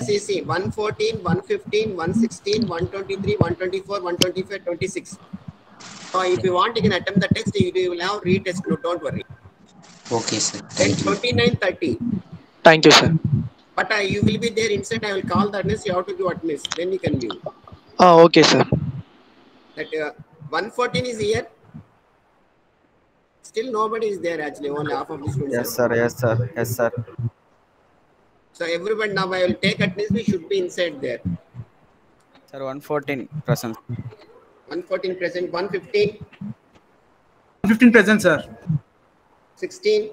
See, 114, 115, 116, 123, 124, 125, 26. So if you want, you can attempt the test. You will have retest. No, don't worry. Okay, sir. Then Thank you. 29, 30. Thank you, sir. But you will be there inside. I will call the attendance. You have to give attendance. Then you can leave. Okay, sir. That 114 is here. Still nobody is there actually. Only half of the students. Yes, sir. Yes, sir. Yes, sir. So everybody now I will take attendance. We should be inside there. Sir, 114 present. 114 present. 115. 15 present, sir. 16.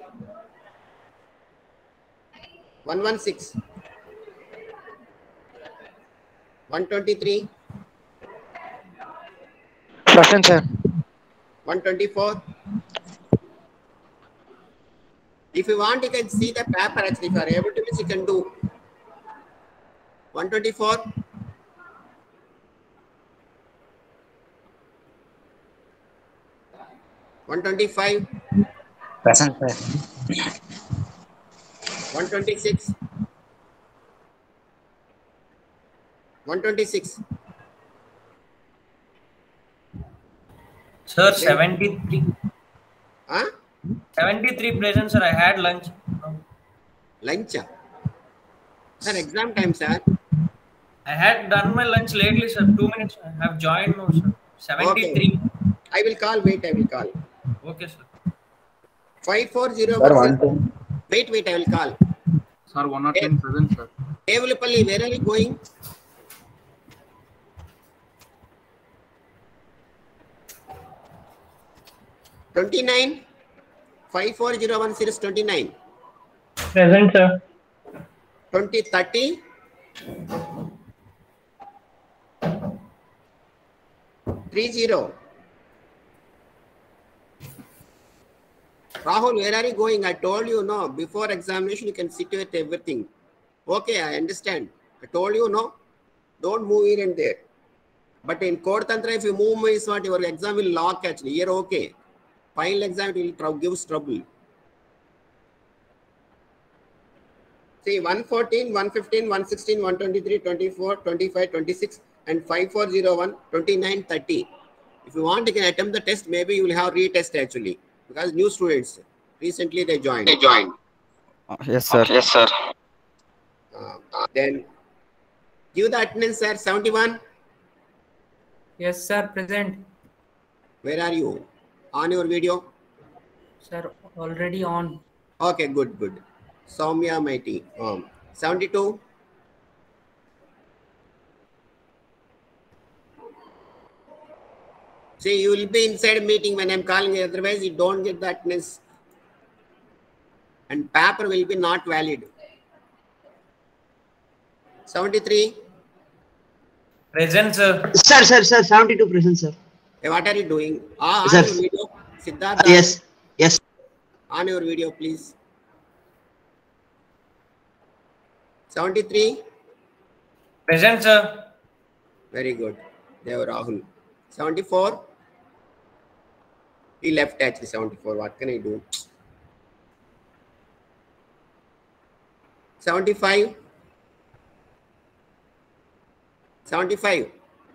116. 123. Present, sir. 124. If you want, you can see the paper actually. If you are able to, you can do 124. 125. Present, sir. 126. 126. Sir, 73. Huh? 73 present, sir. I had lunch. Lunch. Sir, exam time, sir. I had done my lunch lately, sir. 2 minutes. I have joined now, sir. 73. Okay. I will call. Wait, I will call. Okay, sir. 5401. Wait, I will call. Sir, 110 present, sir. Devulapalli, where are you going? $29. 5401 is 29. Present, sir. 2030. 30. Rahul, where are you going? I told you, no. Before examination, you can situate everything. Okay, I understand. I told you, no. Don't move here and there. But in Code Tantra, if you move, is what your exam will lock actually. Here, okay. Final exam, it will give trouble. See, 114, 115, 116, 123, 24, 25, 26, and 5401, 29, 30. If you want, you can attempt the test. Maybe you will have retest actually. Because new students, recently they joined. Yes, sir. Yes, sir. Then give the attendance, sir. 71. Yes, sir. Present. Where are you? On your video? Sir, already on. Okay, good. Soumya Mighty. 72. See, you will be inside meeting when I'm calling you. Otherwise, you don't get the attendance. And paper will be not valid. 73. Present, sir. Sir, 72 present, sir. Hey, what are you doing? Sir. On your video. Siddhartha. Yes. On your video, please. 73. Present, sir. Very good. Deva Rahul. 74. He left actually 74. What can I do? 75. 75.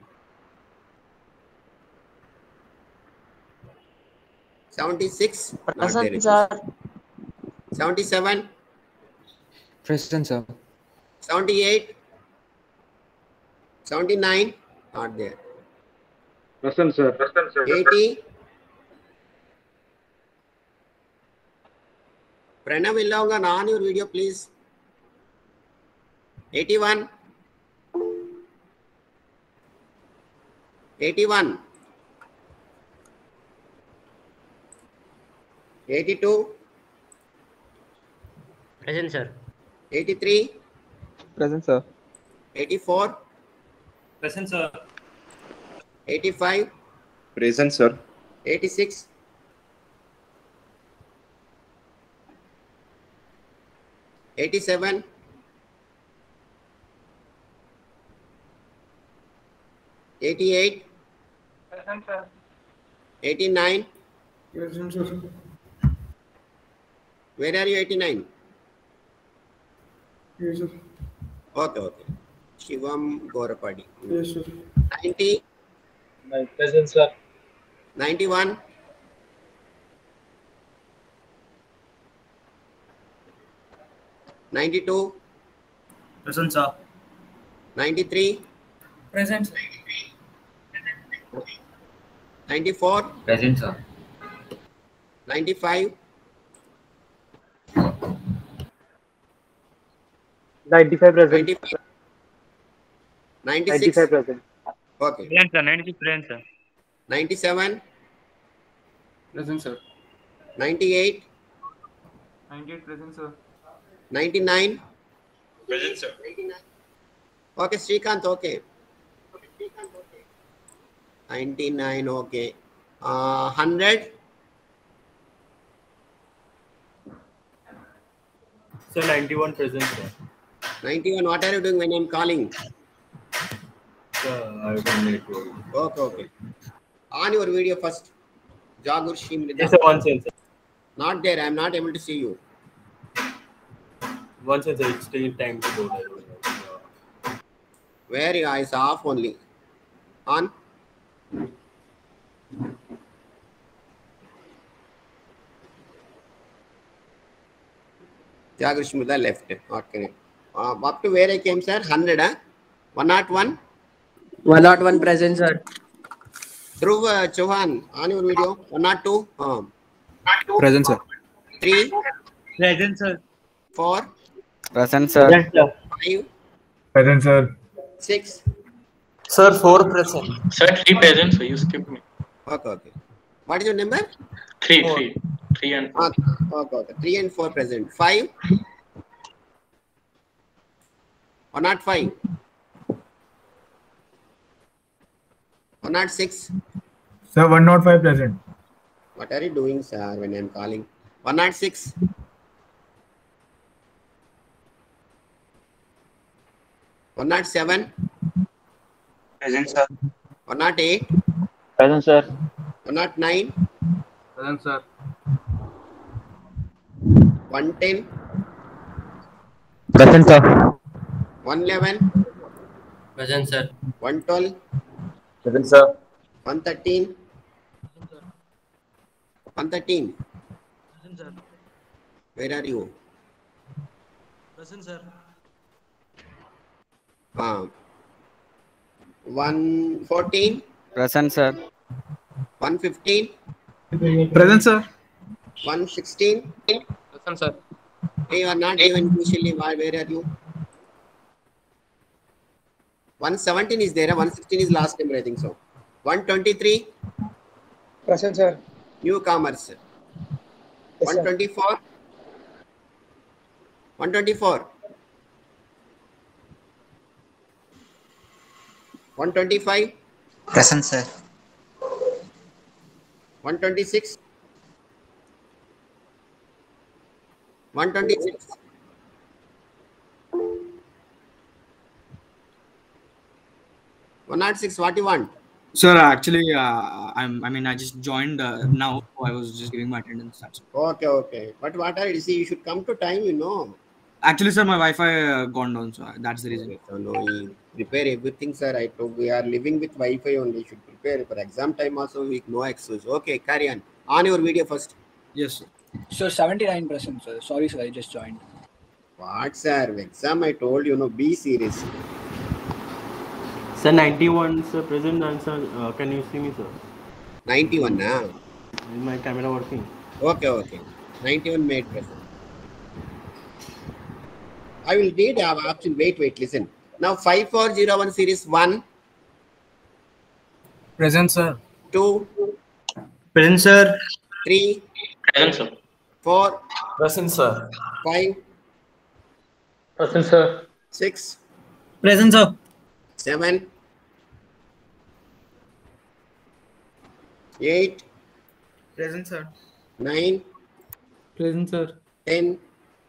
76. Not there. Present, sir. 77. Present, sir. 78. 79. Not there. Present, sir. 80. Pranav Illavanga, on your video, please. 81. 81. 82. Present, sir. 83. Present, sir. 84. Present, sir. 85. Present, sir. 86. 87. 88. Present, sir. 89. Present, sir. Where are you? 89. Yes, sir. Okay, okay. Shivam Gorapadi. Yes, sir. 90, Present, sir. 91, 92, Present, sir. 93, Present, sir. 94, Present, sir. 95, 95 present. 95, 96. 95 present. Okay. Present, sir. 96 present, sir. 97, Present, sir. 98, 98 present, sir. 99. Present, sir. Okay, Srikanth, okay. 99, okay. 100, Sir, 91 present, sir. 91. What are you doing when I'm calling? Sir, I will make you. Okay, okay. On your video first. Jagur Shimrida. Yes, sir. One cell, sir. Not there. I'm not able to see you. One cell, sir. It's taking time to go there. Where your eyes off only. On. Jagur Shimrida left. Okay. Up to where I came, sir? 100, huh? 101. 101 present, sir. Dhruv Chauhan, on your video. 102. Present, sir. 3, Present, sir. 4, Present, sir. Present, sir. 5, Present, sir. 6. Sir, 4 present. Sir, 3 present, so you skipped me. Okay, okay. What is your number? 3 and 4. Okay, okay. 3 and 4 present. 5. 105. 106. Sir, 105 present. What are you doing, sir, when I'm calling? 106. 107. Present, sir. 108. Present, sir. 109. Present, sir. 110. Present, sir. 111. Present, sir. 112. Present, sir. 113. 113. Present, sir. Where are you? Present, sir. 114. Present, sir. 115. Present, sir. 116. Present, sir. Hey, you are not even usually. Where are you? 117 is there. 116 is last number, I think so. 123. Present, sir. Newcomers. Yes, sir. 124. 124. 125. Present, sir. 126. 126. 106. What you want? Sir, actually, I just joined now. So I was just giving my attendance. That's all. Okay, okay. But what are you see? You should come to time, you know. Actually, sir, my Wi-Fi gone down, so that's the reason. So no, we prepare everything, sir. I told we are living with Wi-Fi only. Should prepare for exam time also. We no excuse. Okay, carry on. On your video first. Yes, sir. So 79%, sir. Sorry, sir. I just joined. What, sir? Exam. I told you, no. Be serious. Sir, 91, sir. Present and sir. Can you see me, sir? 91, nah. Is my camera working? Okay, okay. 91 made present. I will read our option. Wait, listen. Now 5401 series 1, Present, sir. 2, Present, sir. 3, Present, sir. 4, Present, sir. 5, Present, sir. 6, Present, sir. 7, 8, Present, sir. 9, Present, sir. 10,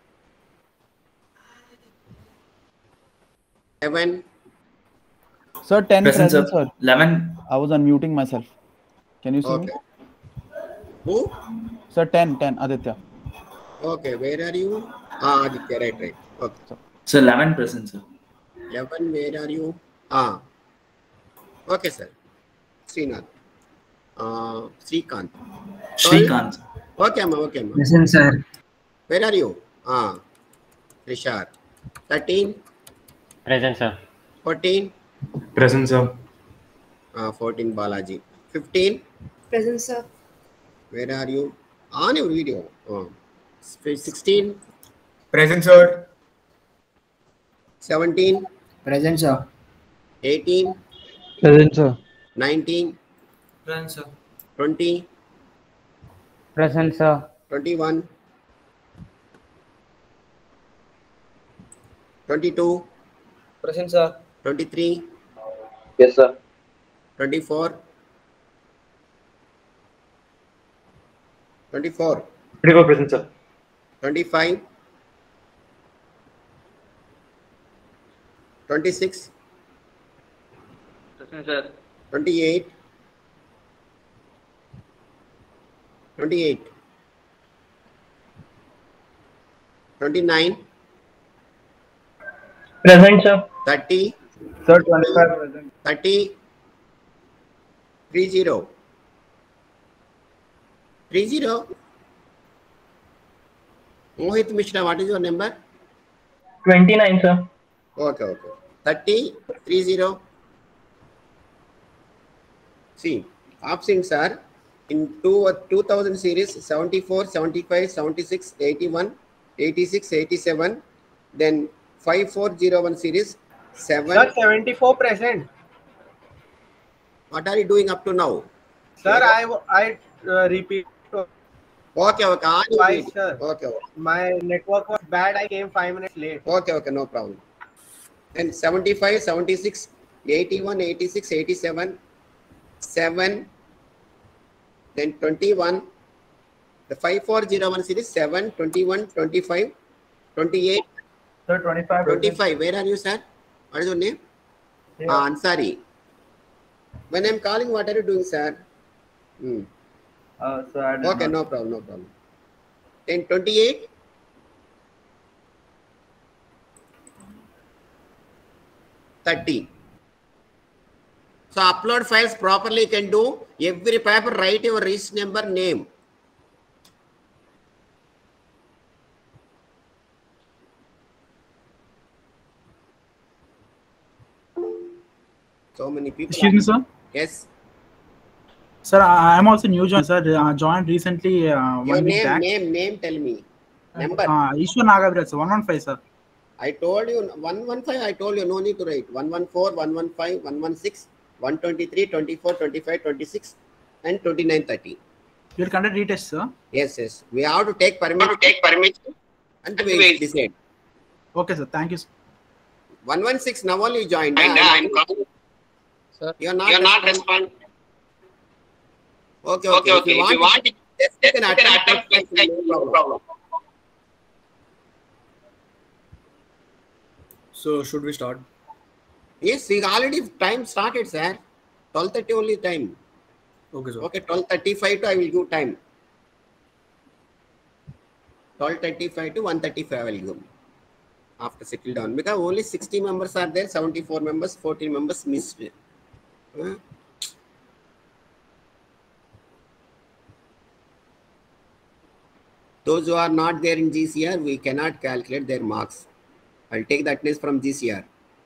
11, Sir, 10 Present, present, sir. sir. 11. I was unmuting myself. Can you see okay. me? Who? Sir, 10, Aditya. Okay, where are you? Aditya, right. Okay. So 11 present, sir. 11, where are you? Ah, okay, sir. Srinath. Srikanth. Srikanth. Okay, ma'am. Okay, ma'am. Present, sir. Where are you? Rishad. 13. Present, sir. 14. Present, sir. 14, Balaji. 15. Present, sir. Where are you? On your video. 16. Present, sir. 17. Present, sir. 18. Present, sir. 19. Present, sir. 20. Present, sir. 21. 22. Present, sir. 23. Yes, sir. 24. 24. 24 present, sir. 25. 26. Present, sir. 28. 28. 29. Present, sir. 30. Sir, 25 present. 30. 30. 30. Mohit Mishra, what is your number? 29, sir. Okay. 30. 30. See, options are in 2000 series 74, 75, 76, 81, 86, 87, then 5401 series 7. Sir, 74 present. What are you doing up to now? Sir, I repeat. Okay. Twice, sir. Okay. My network was bad. I came 5 minutes late. Okay, no problem. Then 75, 76, 81, 86, 87, 7, then 21, the 5401 series 7, 21, 25, 28. Sir, 25. 25. Where are you, sir? What is your name? Yeah. Ansari. When I'm calling, what are you doing, sir? So I did Okay, not. no problem. Then 28. 30. So upload files properly you can do. Every paper write your register number, name. So many people. Excuse me, sir. Yes. Sir, I am also new joiner, sir. Joined recently Your 1 week back. name, tell me. Number. Ishwar Nagaviraj, sir. 115, sir. I told you 115. I told you no need to write 114, 115, 116, 123, 24, 25, 26, and 29, 30. You will conduct retest, sir. Yes. We have to take permission. And we decide. Okay, sir. Thank you, sir. 116 now only you joined. Sir, You are not responding. Okay. If you want it, you can attempt. No problem. So should we start? Yes, we already time started, sir. 12:30 only time. Okay, sir. Okay, 12:35 to I will give time. 12:35 to 1:35 I will give. After settle down. Because only 60 members are there, 74 members, 14 members missed. Those who are not there in GCR, we cannot calculate their marks. I'll take the attendance from GCR.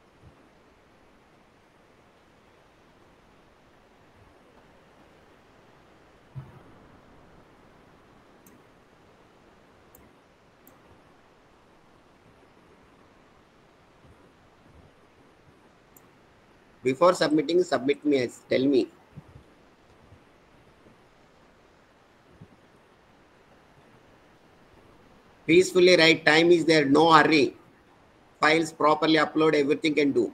Before submitting, submit me as tell me. Peacefully write, time is there, no hurry. Files properly upload, everything can do.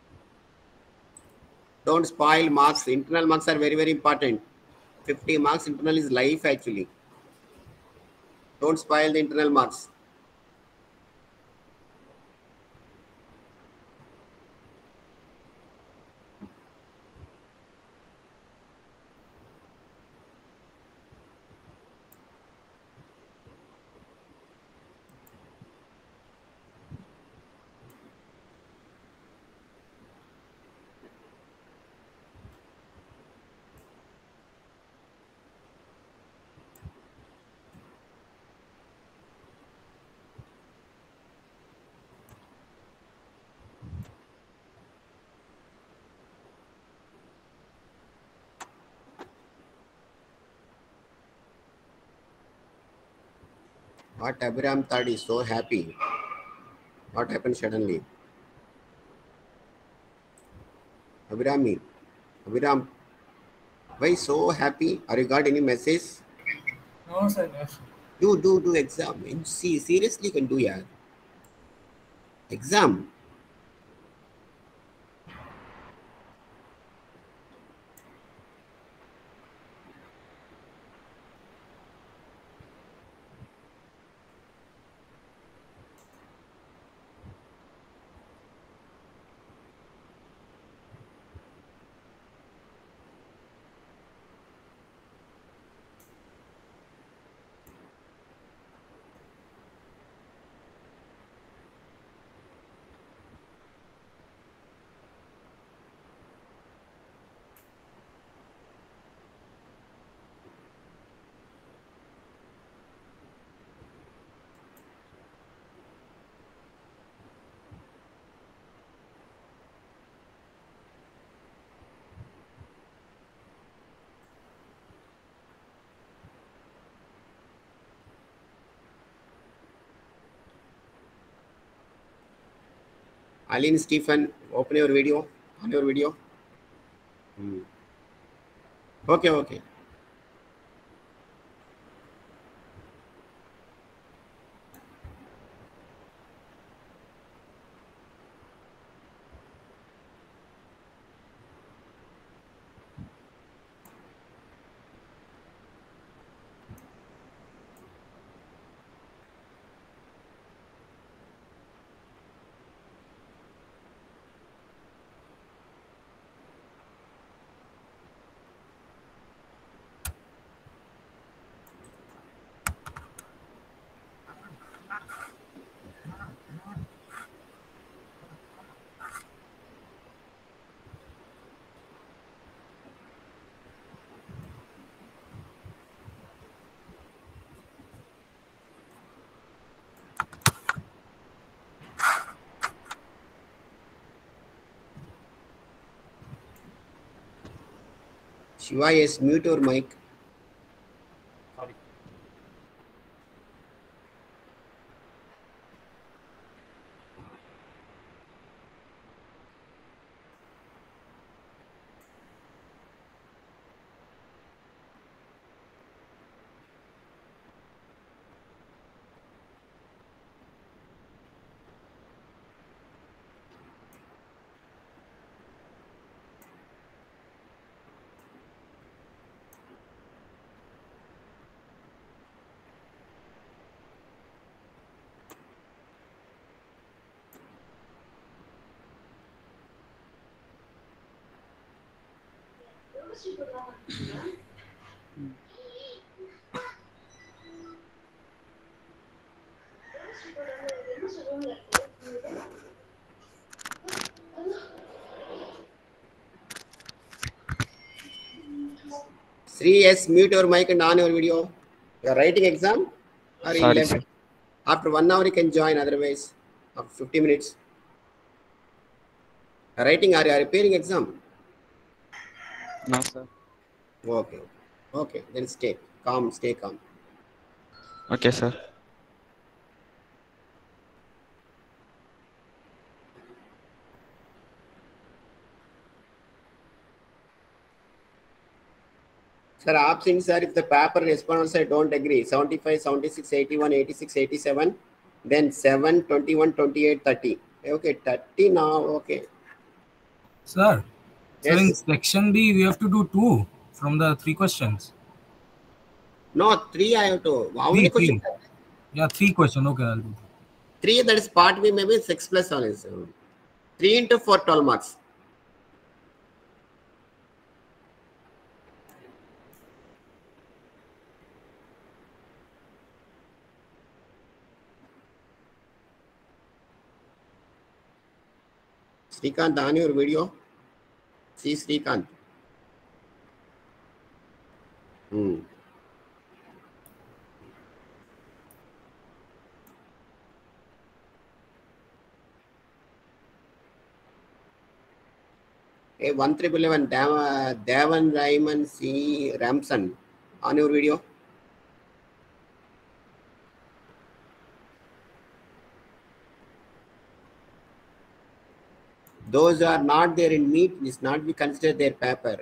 Don't spoil marks. Internal marks are very, very important. 50 marks internal is life actually. Don't spoil the internal marks. What Abraham thought is so happy. What happened suddenly? Abraham, why so happy? Are you got any message? No, sir. No. Do exam. See, seriously you can do, yeah. Exam. Aline Stephen, open your video. On your video. Okay. Shiva, yes, mute your mic. Sorry. Sri, yes, mute your mic and on your video. You are writing exam? Or Sorry, sir. After 1 hour you can join, otherwise after 50 minutes. Writing, are you preparing exam? No, sir. Okay, then stay calm. Okay, sir. Sir, options are if the paper respondents I don't agree. 75, 76, 81, 86, 87, then 7, 21, 28, 30. Okay, 30 now, okay. Sir, Yes. so in section B, we have to do 2 from the 3 questions. No, 3 I have to. How many questions? Yeah, 3 questions. Okay, I'll do 3, that is part B, maybe 6 plus 1 is 3 into 4, 12 marks. Srikanth, on your video. See Srikanth. Hey, 1311, Devan Raiman C. Ramson. On your video. Those who are not there in meet is not be considered their paper.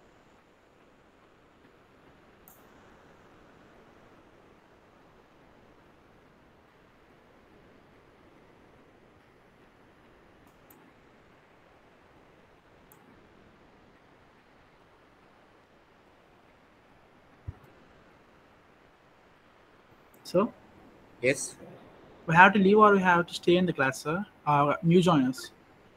So, Yes. we have to leave or we have to stay in the class, sir? New joiners.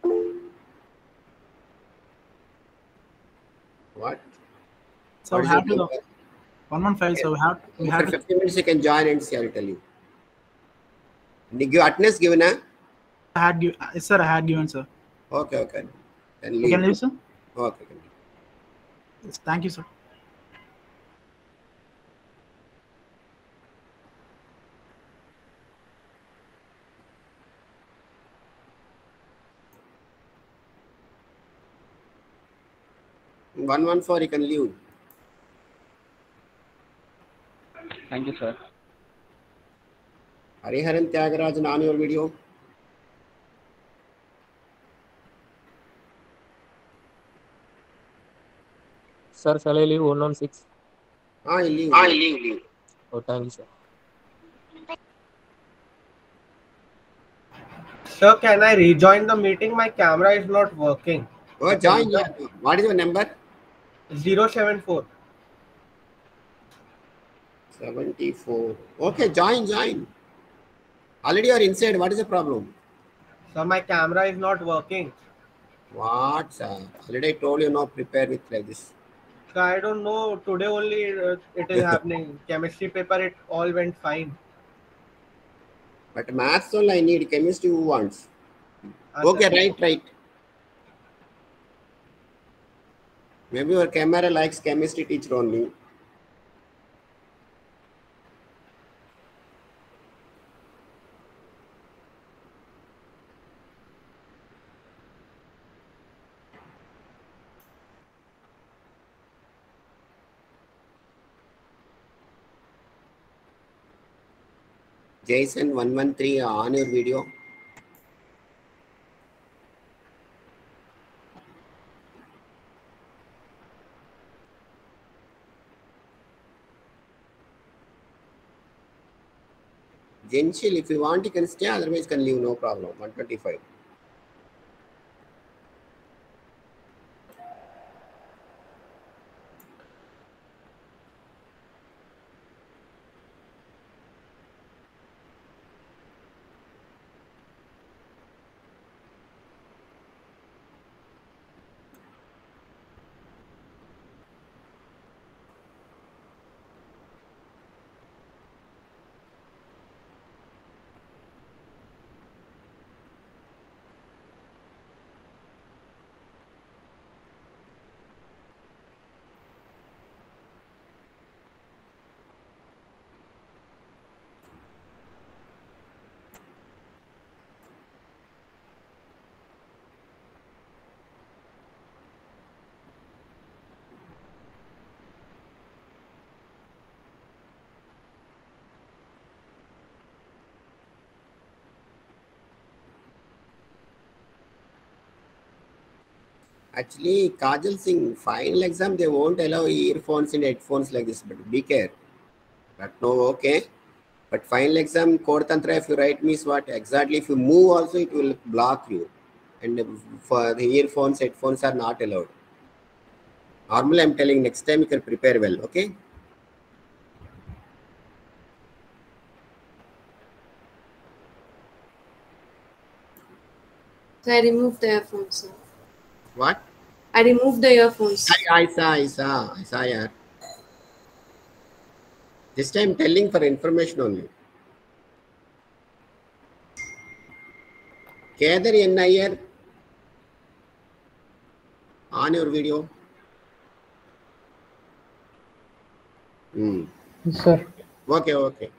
What? So What we is have your to number? 115. So we have After to. 15 minutes, you can join and see. I will tell you. Did you attendance given? I had given, sir. I had given, sir. Okay, okay. Then You leave. can leave, sir. Okay. Yes, thank you, sir. One 114, you can leave. Thank you, sir. Hariharan Tyagarajan on your video. Sir, shall I leave 116? Leave. Leave. Oh, thank you, sir. Sir, can I rejoin the meeting? My camera is not working. Oh, join. Yeah. What is your number? 074. 74. Okay, join. Already you are inside. What is the problem? Sir, my camera is not working. What, sir? Already I told you not prepare with like this. So I don't know. Today only it is happening. Chemistry paper, it all went fine. But maths only I need. Chemistry who wants? Okay, right. Maybe your camera likes chemistry teacher only. Jason 113 on your video. Genshil, if you want, you can stay. Otherwise, you can leave. No problem. 125. Actually, Kajal Singh, final exam, they won't allow earphones and headphones like this, but be care. But no, okay. But final exam, Code Tantra, if you write means what exactly, if you move also, it will block you. And for the earphones, headphones are not allowed. Normally, I'm telling next time you can prepare well, okay? So I removed the earphones, sir. What? I removed the earphones. I saw, yeah. This time telling for information only. Kedar N. Iyer, on your video. Yes, sir. Okay.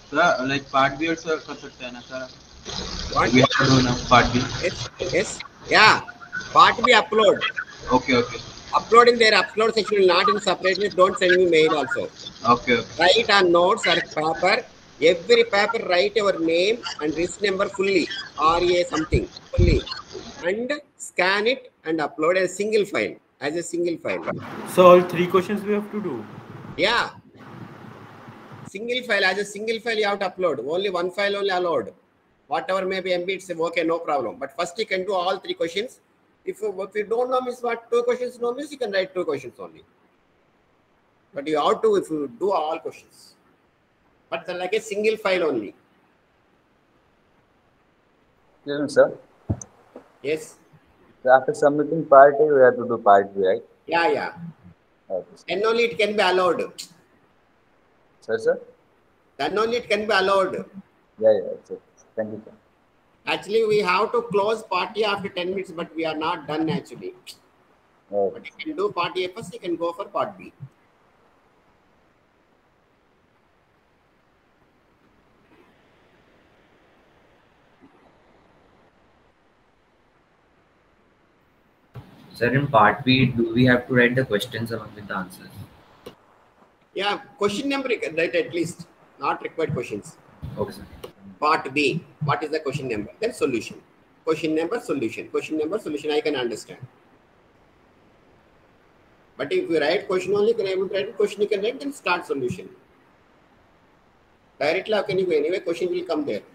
Sir like part B also कर सकते हैं ना sir? What? We have to do now part B. Yes. Yeah. Part B upload. Okay. Uploading their upload section not in separately. Don't send me mail also. Okay. Write on notes or paper. Every paper write your name and list number fully. RA something fully. And scan it and upload as a single file. So all 3 questions we have to do? Yeah. Single file, as a single file you have to upload. Only one file only allowed. Whatever may be MB, it's okay, no problem. But first you can do all 3 questions. If you don't know means what 2 questions no means, you can write 2 questions only. But you have to if you do all questions. But they're like a single file only. Yes, sir. Yes. So after submitting part A, we have to do part B, right? Yeah. Okay. Then only it can be allowed. Sir? Then only it can be allowed. Yeah. Sir. Thank you, sir. Actually, we have to close part A after 10 minutes, but we are not done actually. Okay. But you can do part A first, you can go for part B. Sir, in part B, do we have to write the questions along with the answers? Yeah, question number you can write at least, not required questions. Okay, sir. Part B, what is the question number? Then solution. Question number, solution. Question number, solution, I can understand. But if you write question only, you can able to write question, you can write, then start solution. Directly, how can you go? Anyway, question will come there.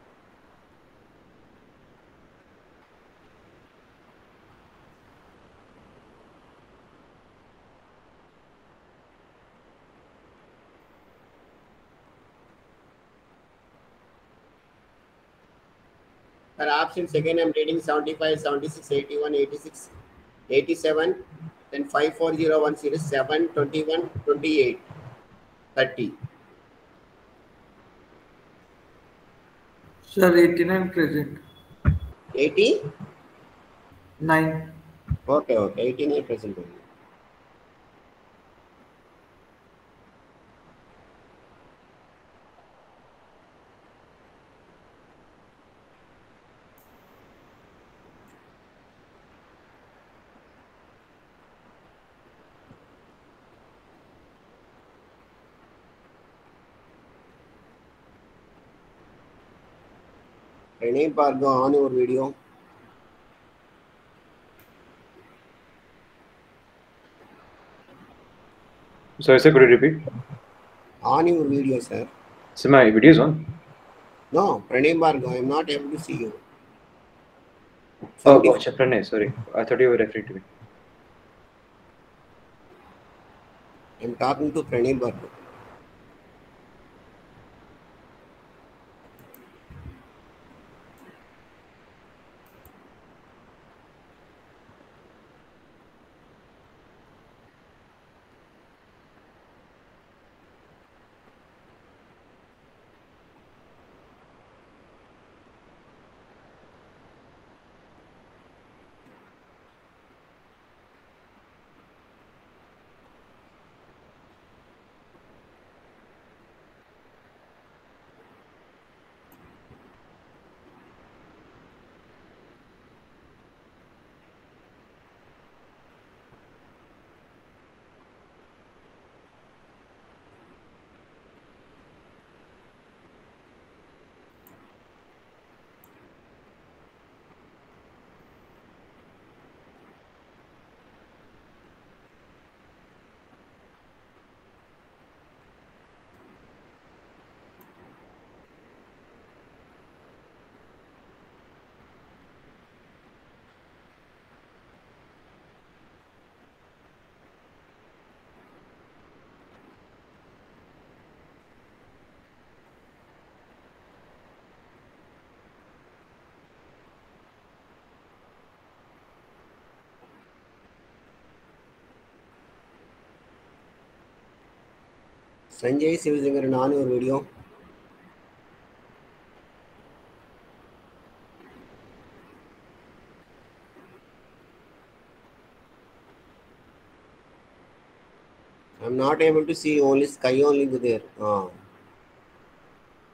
For options, again, I'm reading 75, 76, 81, 86, 87, then 54010, 7, 21, 28, 30. Sir, 89 present. 80? 9. Okay, 89 present only. Pranay Bhargava, on your video. Sorry, sir, could you repeat? On your video, sir. So my video is on? No, Pranay Bhargava, I am not able to see you. Oh, Pranay, sorry. I thought you were referring to me. I am talking to Pranay Bhargava. Sanjay Sivasankaran, on your video. I'm not able to see, only sky only there.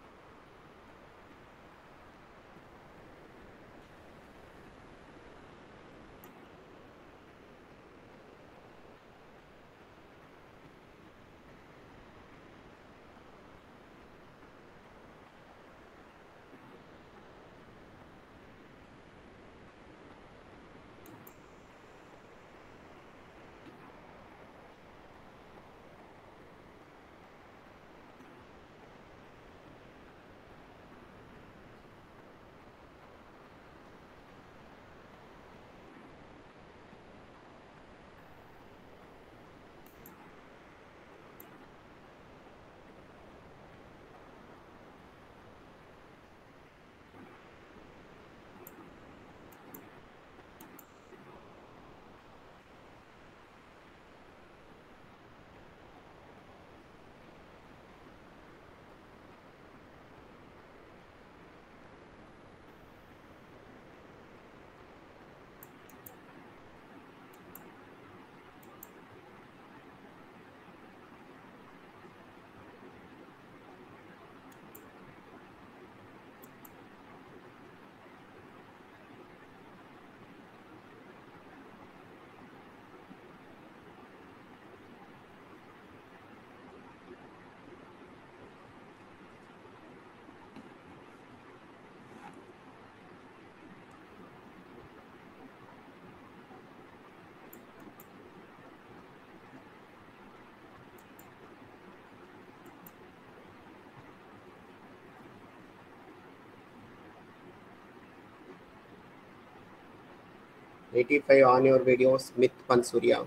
85 on your video, Smith Pansuria.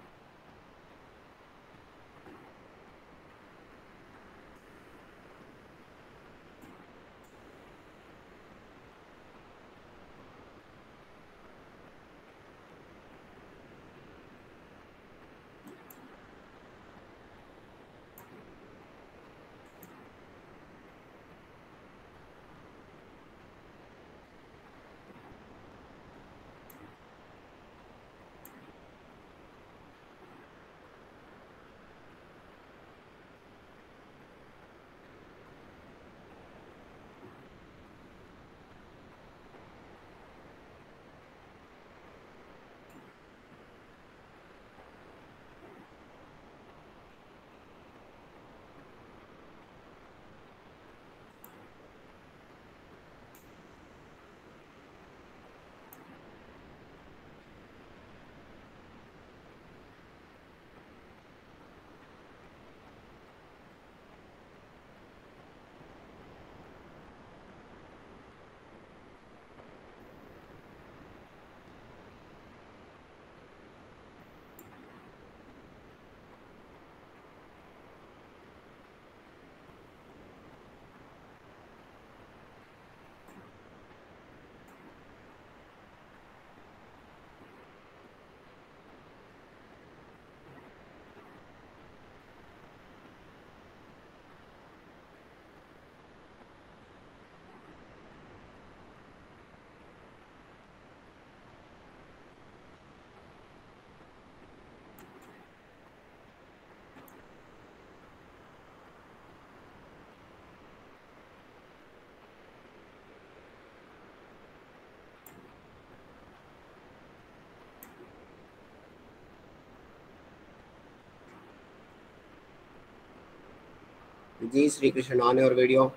G Sri Krishna on your video.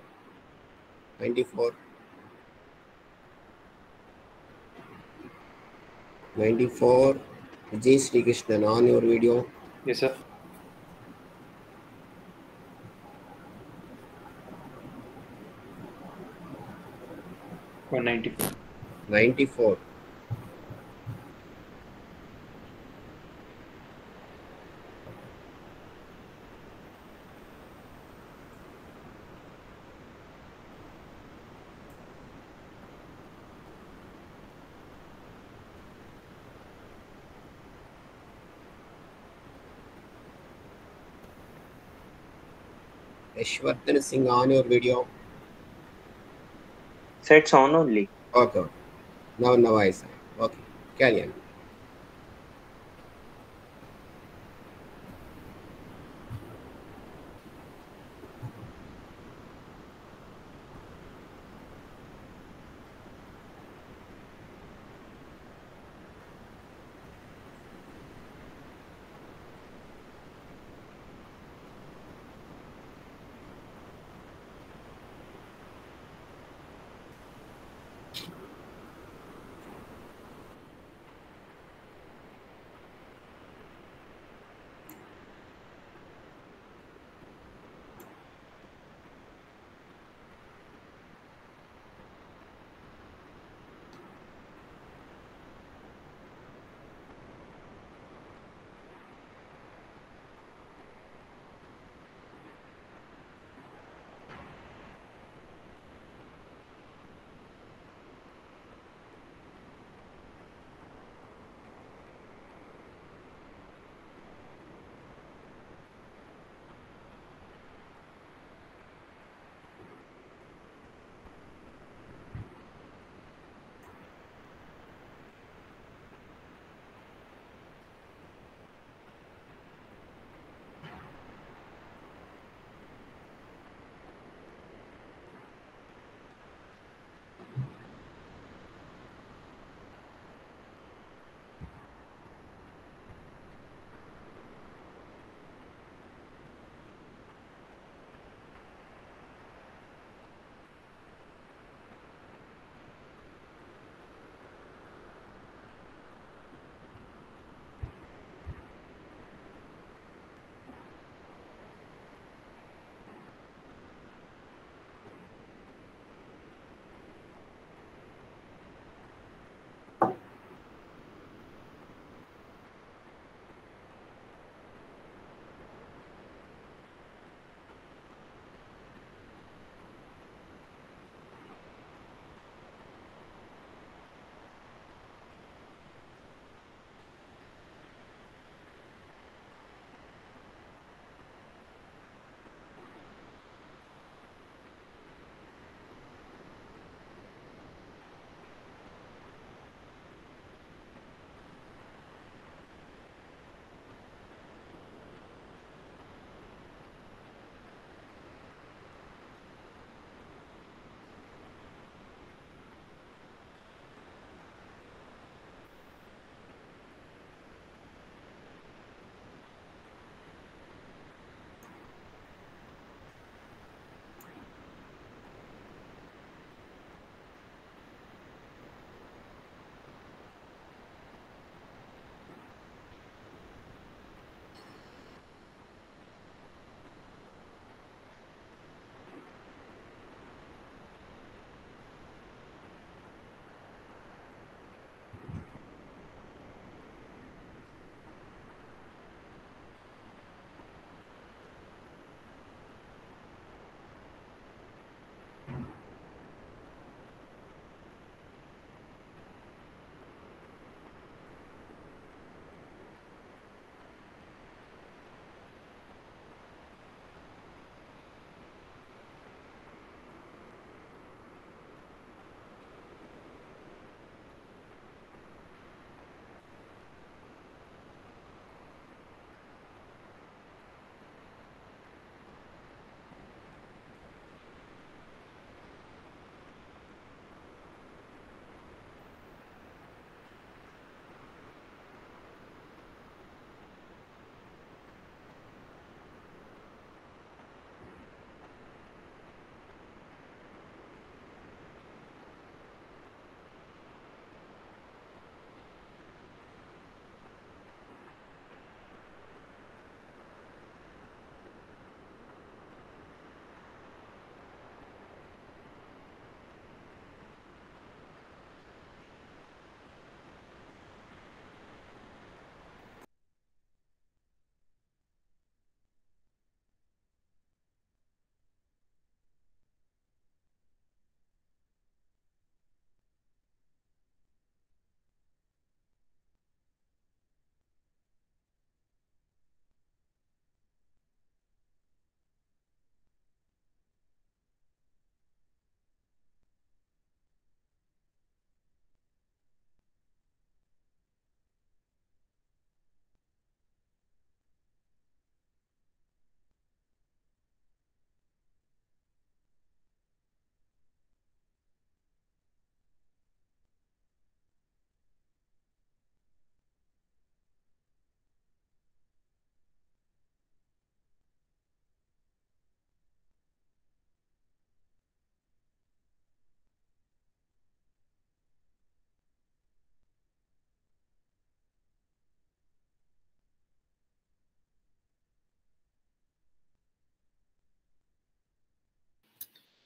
94. 94. G Sri Krishna on your video. Yes, sir. Or 94. 94. Ashwardhan Singh on your video. Set sound only. Okay. Now I say. Okay. Carry on.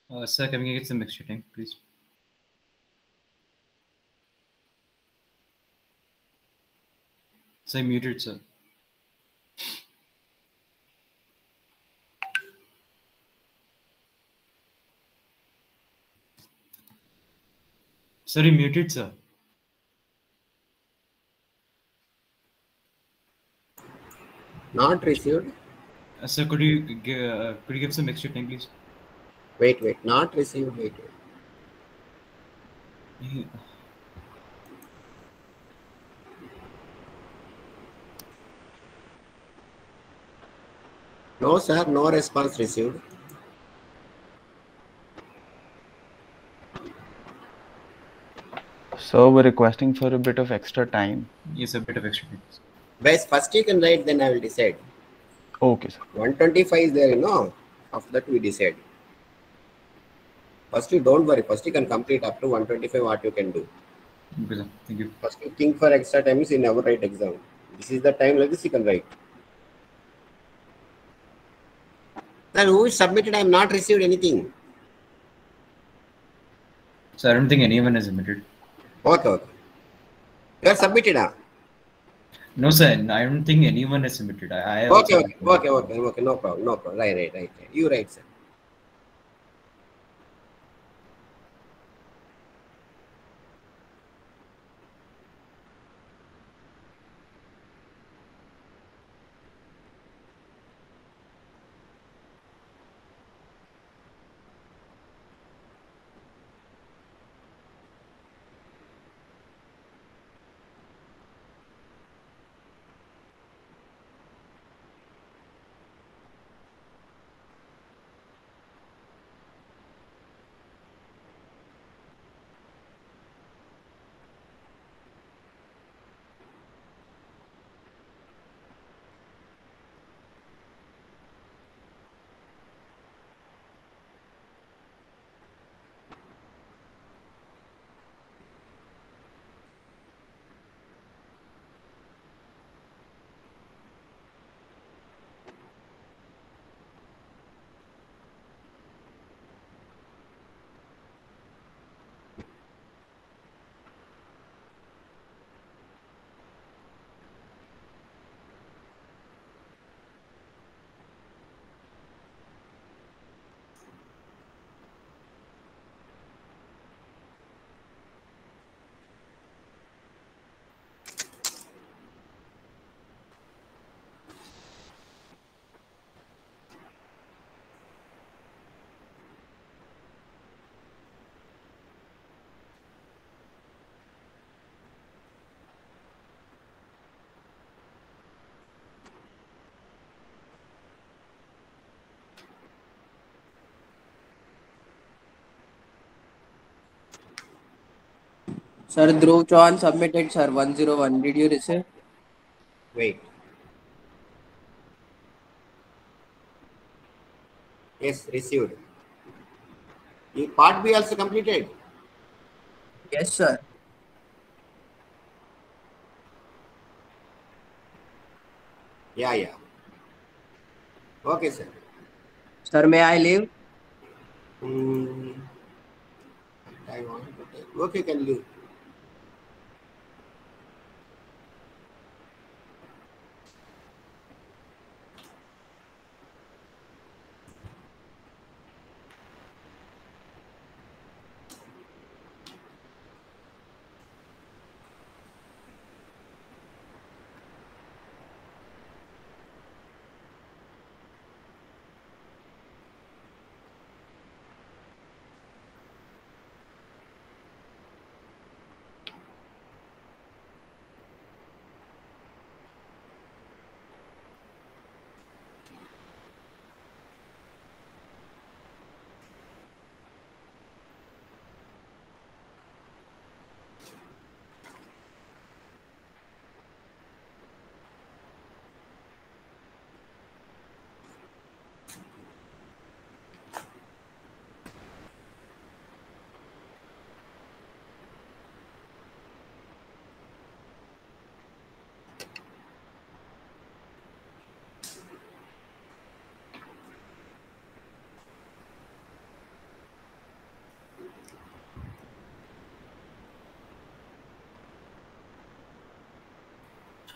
Sir, can we get some extra time, please? Sir, muted, sir. Sir, you muted, sir. Not received. Sir, could you give some extra time, please? Wait. Not received. Wait. No, sir. No response received. So we're requesting for a bit of extra time. Yes, a bit of extra time. Best first you can write, then I will decide. Okay, sir. 125 is there, After that we decide. First you don't worry. First you can complete up to 125 what you can do. Okay, sir. Thank you. First you think for extra time is you never write exam. This is the time like this you can write. Then who is submitted? I have not received anything. So I don't think anyone has submitted. Okay. You are submitted, No, sir. I don't think anyone has submitted. I have Okay. submitted. Okay. No problem. Right. You write, sir. Sir, Dhruv Chauhan submitted, sir, 101. Did you receive? Wait. Yes, received. Part B also completed? Yes, sir. Yeah. Okay, sir. Sir, may I leave? I want to take. Okay, can leave.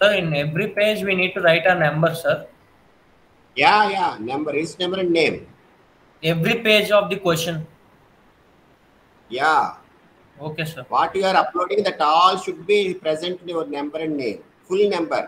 Sir, in every page we need to write a number, sir. Yeah. Number is number and name. Every page of the question. Yeah. Okay, sir. What you are uploading, that all should be present in your number and name. Full number.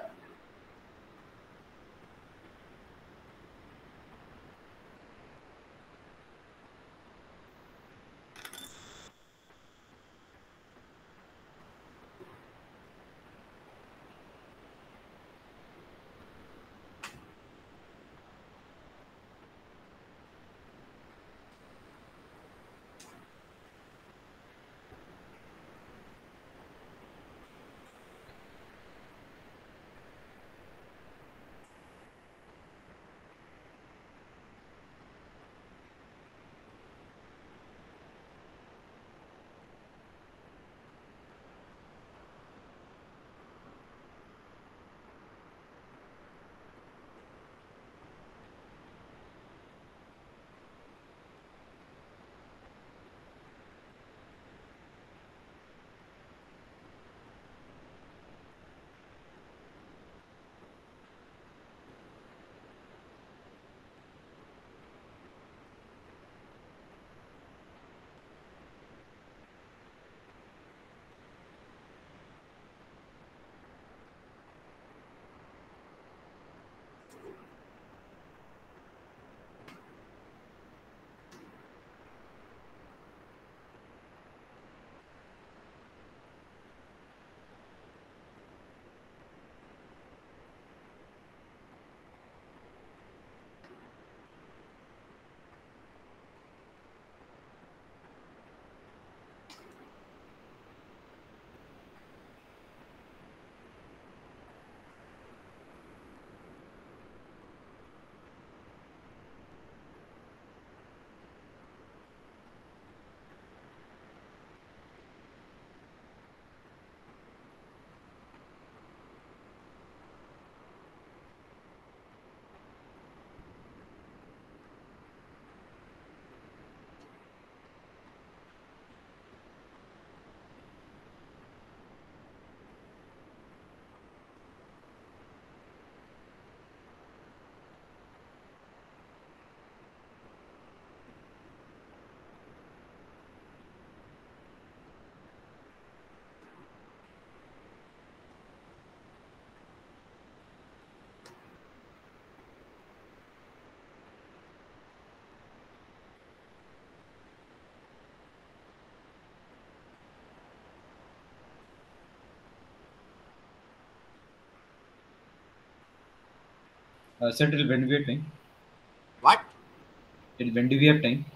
Sir, till when do we have time? What? Till when do we have time?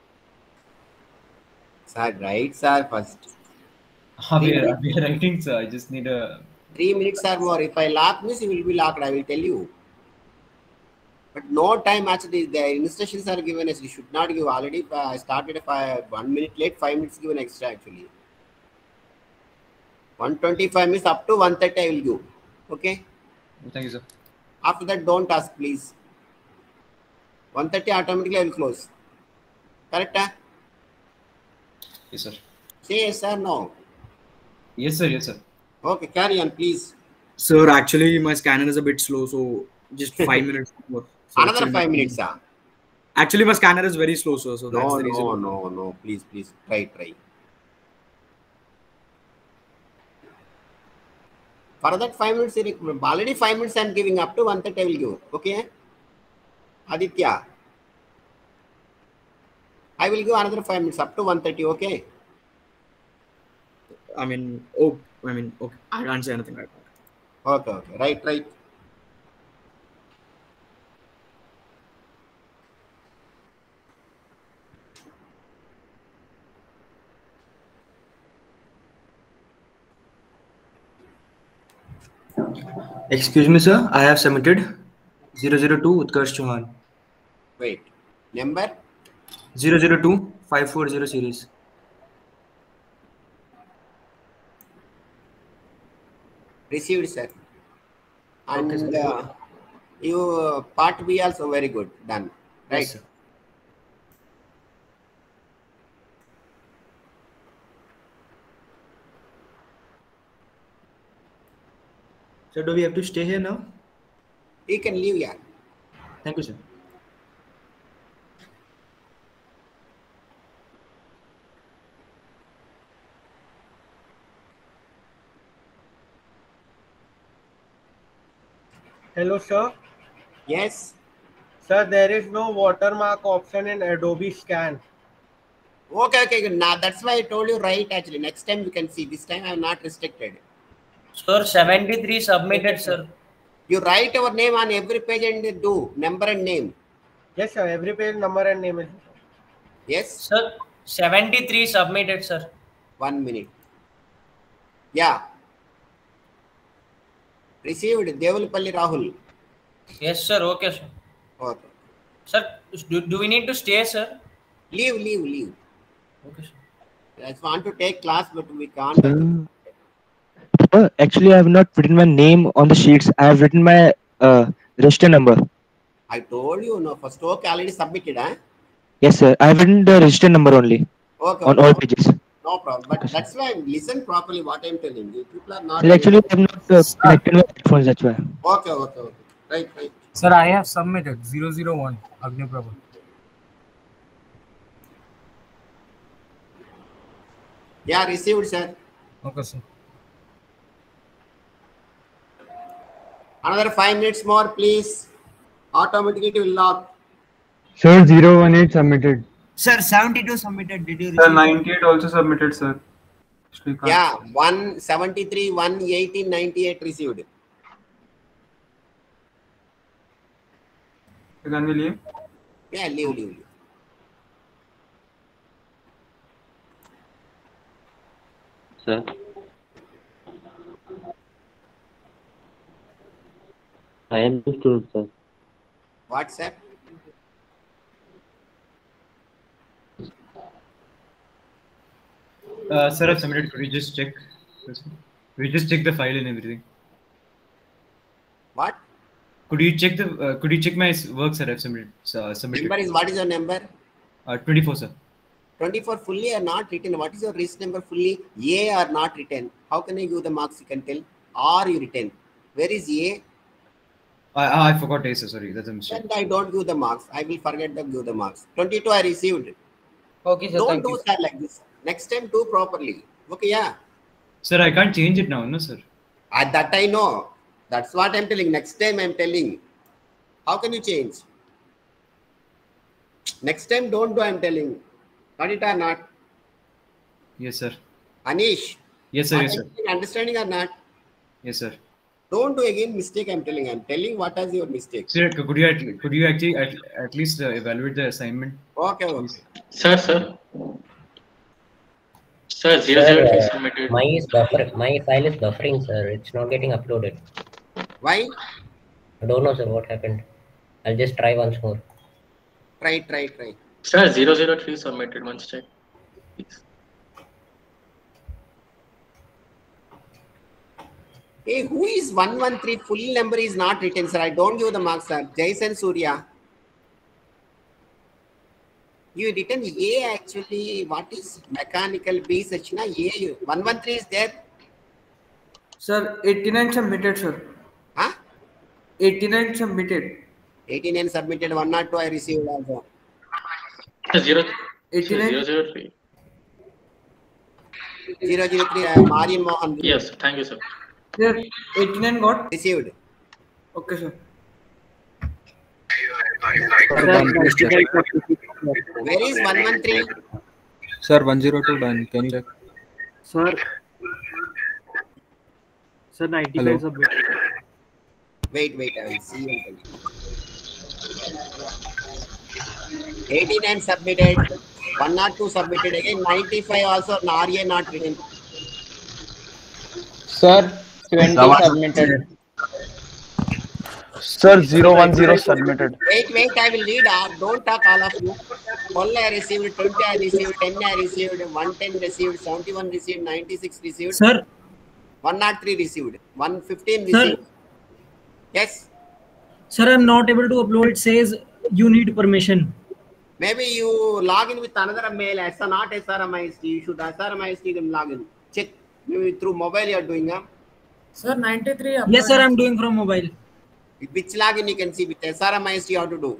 Sir, right, sir, first. We are writing, sir. I just need a... 3 minutes or more. If I lock means, you will be locked, I will tell you. But no time actually, the instructions are given as you should not give. Already I started 1 minute late, 5 minutes given extra actually. 125 minutes up to 130 I will give. Okay? Thank you, sir. After that, don't ask, please. 130 automatically I will close. Correct? Yes, sir. Say yes or no. Yes, sir. Yes, sir. Okay, carry on, please. Sir, actually, my scanner is a bit slow, so just 5 minutes more. So Another 5 minutes, sir. Actually, my scanner is very slow, sir. So that's the reason. No. Please. Try. For that 5 minutes, already 5 minutes I am giving, up to 130 I will give. Okay? Aditya. I will give another 5 minutes up to 130, okay? Okay. I can't say anything right now. Okay. Right. Excuse me, sir. I have submitted 002 Utkarsh Chauhan. Wait. Number? 002 540 series. Received, sir. And Okay, sir. you part B also very good. Done. Right. Yes, sir. So do we have to stay here now? You can leave, yeah. Thank you, sir. Hello, sir. Yes. Sir, there is no watermark option in Adobe Scan. Okay, okay, good. Now that's why I told you right. Actually, next time you can see. This time I am not restricted. Sir, 73 submitted, sir. You write our name on every page and do number and name. Yes, sir. Every page number and name is. Yes. Sir, 73 submitted, sir. 1 minute. Yeah. Received Devulpalli Rahul. Yes, sir. Okay, sir. Okay. Sir, do we need to stay, sir? Leave. Okay, sir. I just want to take class, but we can't. Actually, I have not written my name on the sheets. I have written my register number. I told you, no. First, okay, already submitted, huh? Yes, sir. I have written the register number only Okay. on all pages. No problem. But that's why listen properly what I'm telling you. People are not. Well, actually, I have not connected my headphones. That's why. Okay. Right. Sir, I have submitted 001 Agni Prabhu. Yeah, received, sir. Okay, sir. Another 5 minutes more, please. Automatically it will lock. Sir, 018 submitted. Sir, 72 submitted. Did you receive? Sir, 98 also submitted, sir. Shrikant. Yeah, 173, 118, 98 received. Can we leave? Yeah, leave. Sir. I am the student, sir. WhatsApp. Sir, I've submitted. Could you just check? We just check the file and everything. What? Could you check the? Could you check my work, sir? I've submitted. Number is what is your number? 24, sir. 24 fully or not written. What is your risk number fully? A or not written. How can I give the marks? You can tell. Or you written. Where is A? I forgot A, sir. Sorry, that's a mistake. Then I don't give the marks. I will forget to give the marks. 22 I received. Okay, sir. Don't do that like this. Next time do properly. Okay, yeah. Sir, I can't change it now, no, sir. At that I know. That's what I'm telling. Next time I'm telling. How can you change? Next time don't do, I'm telling. Got it or not? Yes, sir. Anish. Yes, sir. Yes, sir. Understanding or not? Yes, sir. Don't do again mistake. I'm telling what is your mistake. Sir, could you actually at least evaluate the assignment? Okay. Sir. Sir, 002 submitted. My file is buffering, sir. It's not getting uploaded. Why? I don't know, sir, what happened. I'll just try once more. Try. Sir, 003 submitted. Once check. Please. Hey, who is 113? Full number is not written, sir. I don't give the marks, sir. Jason Surya. You written A actually. What is mechanical B section? A. 113 is there. Sir, 89 submitted, sir. Huh? 89 submitted. 89 submitted. 102 I received also. 003. 003. Marian Mohan. Yes, thank you, sir. Sir, 89 got received. Okay, sir. Where is 113? Sir, 102 done. Can you check? Sir, 95 submitted. Wait, I will see. 89 submitted. 102 submitted again. 95 also. RA not written. Sir, 20 submitted. Sir, 010 submitted. Wait, I will read. Don't talk all of you. 12 I received, 20 I received, 10 I received, 110 received, 71 received, 96 received. Sir. 103 received, 115 Sir. received. Yes. Sir, I'm not able to upload. It says you need permission. Maybe you log in with another mail, not SRMIST. You should SRMIST, you can log in. Check. Maybe through mobile you are doing. Sir, 93. Yes, sir, I'm doing from mobile. Which login you can see with SRM IST you have to do?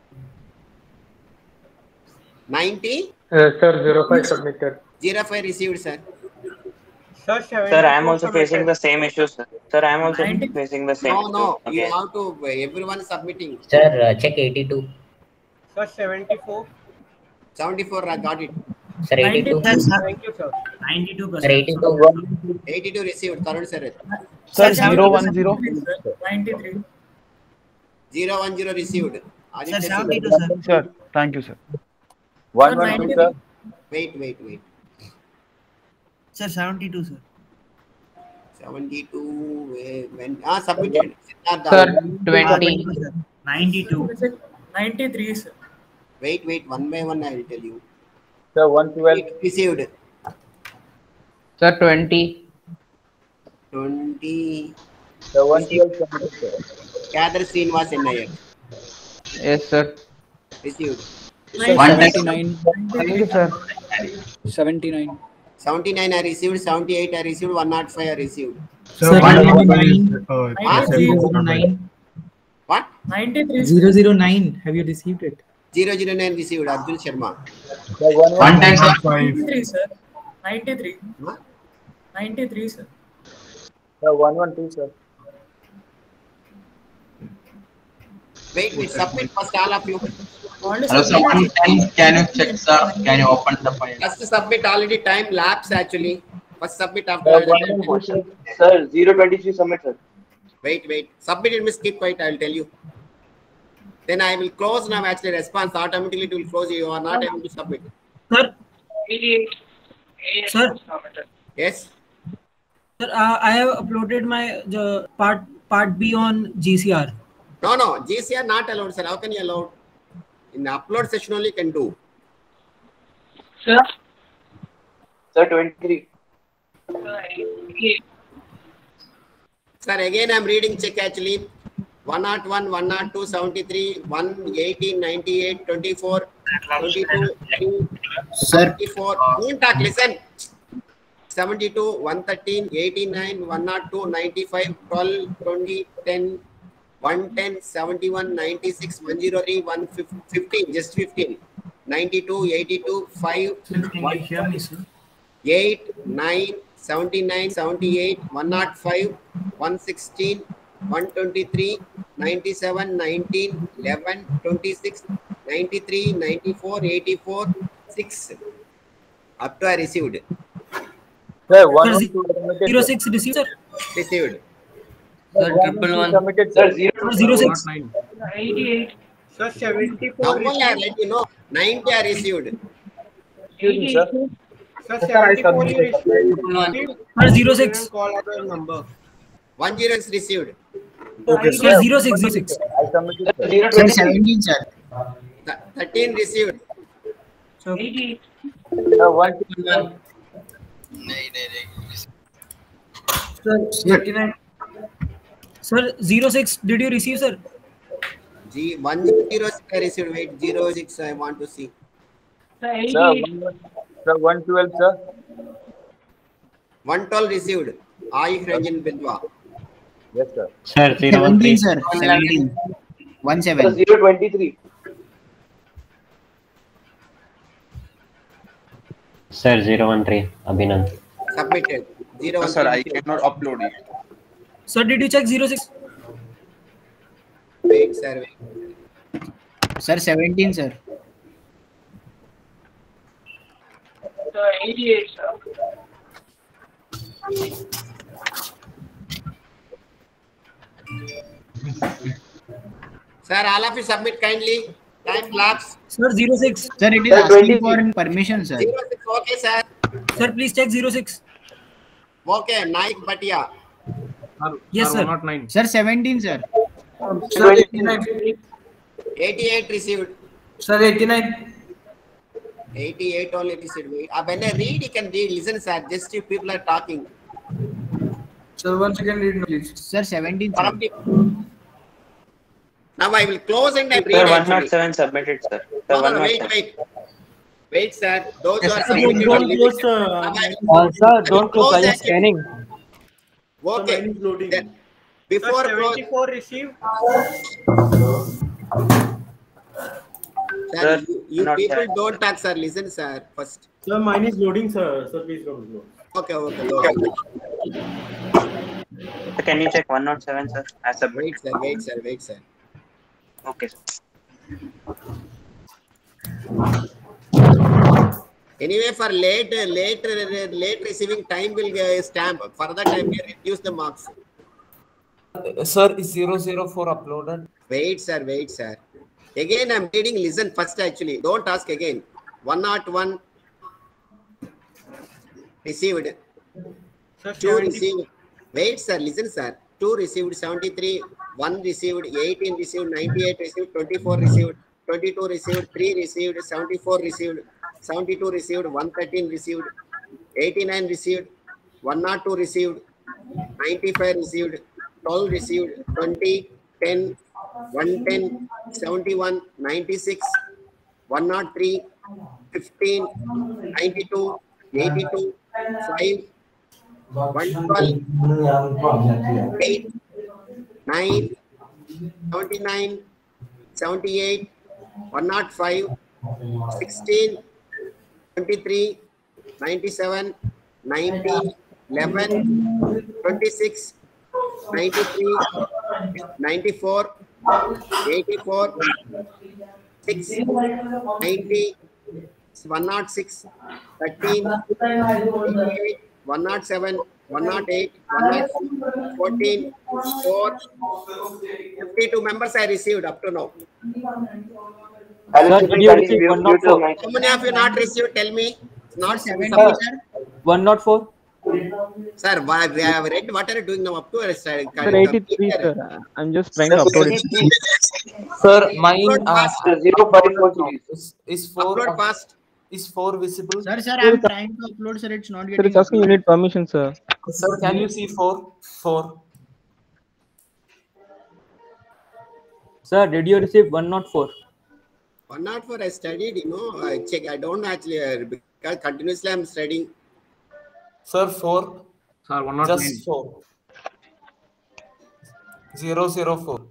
90? Sir, 05 submitted. 05 received, sir. Sir, Sir, I am also facing the same issue, sir. Sir, I am also 90? facing the same issue. No, you Okay. have to, everyone submitting. Sir, check 82. Sir, 74. 74, I got it. Sir, 82. Thank you, sir. 92%. Sir, 82. 82 received, Karun sir. Sir, 010. 93. 010 received. Sir, 72, sir. Sir, thank you, sir. 112, sir. Wait. Sir, 72, sir. 72, when, submitted. Sir, 20. 92. 93, sir. Wait, one by one I will tell you. Sir, 112. Received. Sir, 20. 20. Sir, 112 submitted, sir. Kadar Srinivas Nair. Yes, sir. Received. 139. Thank you, sir. 79. 79 I received, 78 I received, 105 I received. Sir, 93. 009. What? 93. 009. Have you received it? 009 received, Arjun Sharma. Sir, 115. 93, sir. 93. What? 93, sir. Sir, 112, sir. Wait, submit first all of you. Hello, sir, 110. Can you check, sir? Can you open the file? First submit, already time lapse actually. First submit after. Sir, 112. Sir, 023 submit, sir. Wait. Submit it, skip it, I will tell you. Then I will close now actually response. Automatically it will close. You are not able to submit. Sir. Sir. Yes. Sir, I have uploaded my part B on GCR. No, GCR not allowed, sir. How can you allow? In the upload session only can do. Sir? Sir, 23. Sir, again I am reading check actually. 101, 102, 73, 118, 98, 24, 22, 34. Don't talk, listen. 72, 113, 89, 102, 95, 12, 20, 10, 110, 71, 96, 103, 115, just 15, 92, 82, 5, 8, 9, 79, 78, 105, 116, 123, 97, 19, 11, 26, 93, 94, 84, 6. Up to I received. Sir, 112 06 received, sir. Received. Sir, 111 submitted, sir. 06. 88. Sir, 74. Now only I let you know. 90 I received. Excuse me, sir. Sir, 74 you received. Sir, 06. Call out your number. 10 is received. Okay, Sir, 06. I submitted, sir. Sir, 17, sir. 13 received. Sir, 112. Sir, 39. Sir, 06. Did you receive, sir? 106 I received. Wait, 06 I want to see. Sir, 112, sir. 112 received. Ayush Ranjan Bindwa. Yes, sir. Sir, 17, sir. 17. 17. 023. Sir, 013. Abhinand. Submitted. 013. Sir, I cannot upload it. Sir, did you check 06? Wait, sir. Wait. Sir, 17, sir. Sir, 88, sir. Sir, all of you submit kindly. Time lapse. Sir, 06. Sir, it is asking for permission, sir. 06. Okay, sir. Sir, please check 06. Okay, Naik Bhatia. Yes, sir. Sir, 17, sir. Sir, 89. 88 received. Sir, 89. 88 only received. Wait. When I read, you can read. Listen, sir. Just if people are talking. Sir, once again read, please. Sir, 17, sir. Now I will close and I read. Sir, actually. 107 submitted, sir. No, Sir, no, 107. wait. Wait, sir. Those who are Sir, submitted. don't close, Now I will sir, don't close. I am actually. scanning. Okay. mine is loading. Then before Sir, 74 received. Sir, you people don't talk, sir. Listen, sir. First. Sir, mine is loading, sir. Sir, please don't load. Okay. Okay. Can you check 107, sir? As a Wait, sir. Okay, sir. Anyway, for late receiving time will stamp. Further time will reduce the marks. Sir, is 004 uploaded? Wait, sir. Again, I'm reading. Listen first, actually. Don't ask again. 101 received. Sir, 2 received. Wait, sir. Listen, sir. 2 received, 73. 1 received, 18 received, 98 received, 24 received, 22 received, 3 received, 74 received, 72 received, 113 received, 89 received, 102 received, 95 received, 12 received, 20, 10, 110, 71, 96, 103, 15, 92, 82, 5, 112, 8, 9, 79, 78, 105, 16, 23, 97, 90, 11, 26, 93, 94, 84, 6, 90, 106, 13, 88, 107, 108, 114, 4, 52 members I received up to now. How many of you not received? Tell me. Not 104. Sir, we have read. What are you doing now up to? Sir, 83, sir. I'm just trying to upload it. Sir, mine is 4. Upload fast. Is 4 visible? Sir, I'm trying to upload, sir. It's not getting. Sir, it's asking you need permission, sir. Sir, can you see 4? 4. Sir, did you receive 104? 104 I studied, I check. I don't actually, because continuously I'm studying. Sir, 4. Sir, 109. Just 4. 004.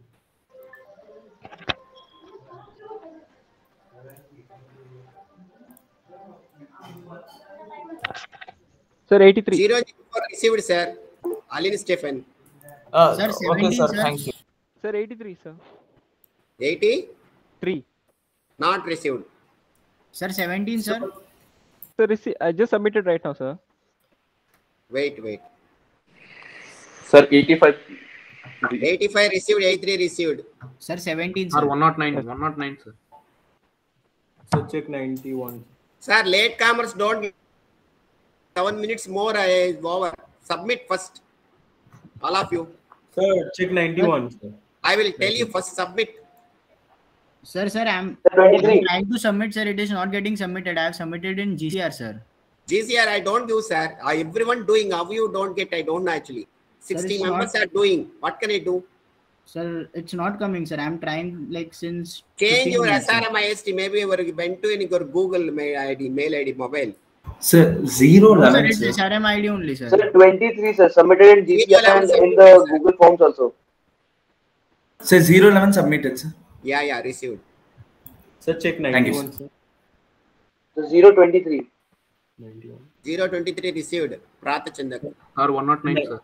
Sir, 83. 004 received, sir. Alin Stephen. Sir, 17, okay, sir. sir. Thank you. Sir, 83, sir. 80? 3. Not received. Sir, 17, sir. Sir, I just submitted right now, sir. Wait. Sir, 85. 85 received, 83 received. Sir, 17, Sir, sir. 109, sir. So check 91. Sir, late comers don't get 7 minutes more. Over. Submit first. All of you. Sir, check 91. Sir. I will tell you first. Submit. Sir, I'm 23. trying to submit, sir. It is not getting submitted. I have submitted in GCR, sir. GCR I don't do, sir. Everyone doing. How you don't get? I don't know actually. 60 it's members not- are doing. What can I do? Sir, it's not coming, sir. I'm trying like since. Change 15 your minutes, sir. SRM IST. Maybe you went to your Google mail ID, mobile. Sir, No, 011, sir, it's sir. SRM ID only, sir. Sir, 23, sir. Submitted in GCR and in the Google Forms also. Sir, 011 submitted, sir. Yeah, received. Sir, check Thank you, 91, sir. sir. So 023. 91. 023 received. Pratha Chandak. Sir, 109, sir.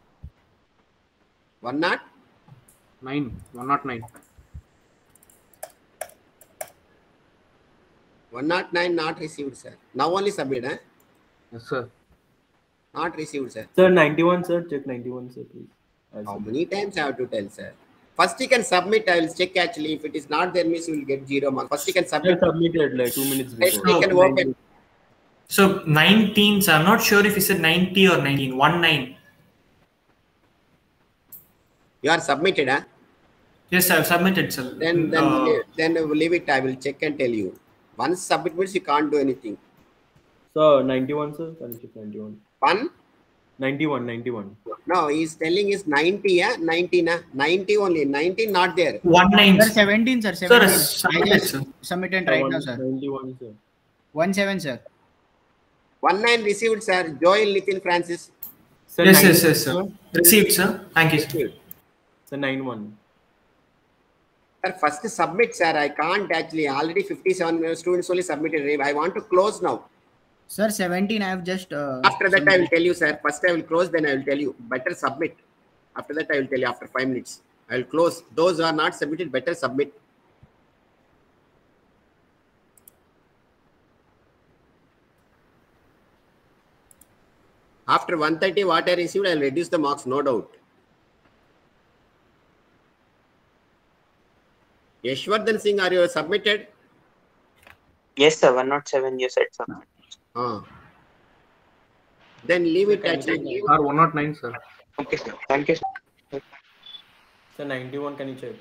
109. 109. 109 not received, sir. Now only submit, eh? Yes, sir. Not received, sir. Sir, 91, sir. Check 91, sir, please. How many times I have to tell, sir? First you can submit. I will check actually. If it is not there, means you will get 0 marks. First you can Sir, submit. submitted like 2 minutes Next before. we can open. So 19, so I'm not sure if he said 90 or 19. 19. You are submitted, huh? Yes, I've submitted, sir. Then leave it. I will check and tell you. Once submit means you can't do anything. Sir, 91, sir. Can you check 91? 1? 91. No, he's telling is 90, yeah? 90, nah? 90 only. 19 not there. 19. Sir, 17, sir. Sir, 17. submitted, I just sir. submitted right now, sir. 91, sir. 17, sir. 19 received, sir. Joel Nitin Francis. Sir, Yes, 9 yes, yes, sir. Received, sir. Thank you, sir. Sir, 9-1. Sir, first submit, sir. I can't actually. Already 57 students only submitted. I want to close now. Sir, 17 I have just. After that, I will tell you, sir. First, I will close, then I will tell you. Better submit. After that, I will tell you after 5 minutes. I will close. Those who are not submitted, better submit. After 130, what I received, I will reduce the marks, no doubt. Yashwardhan Singh, are you submitted? Yes, sir. 107. You said, sir. Then leave it actually. Sir, 109, sir. Okay, sir. Thank you, sir. Sir, 91, can you check?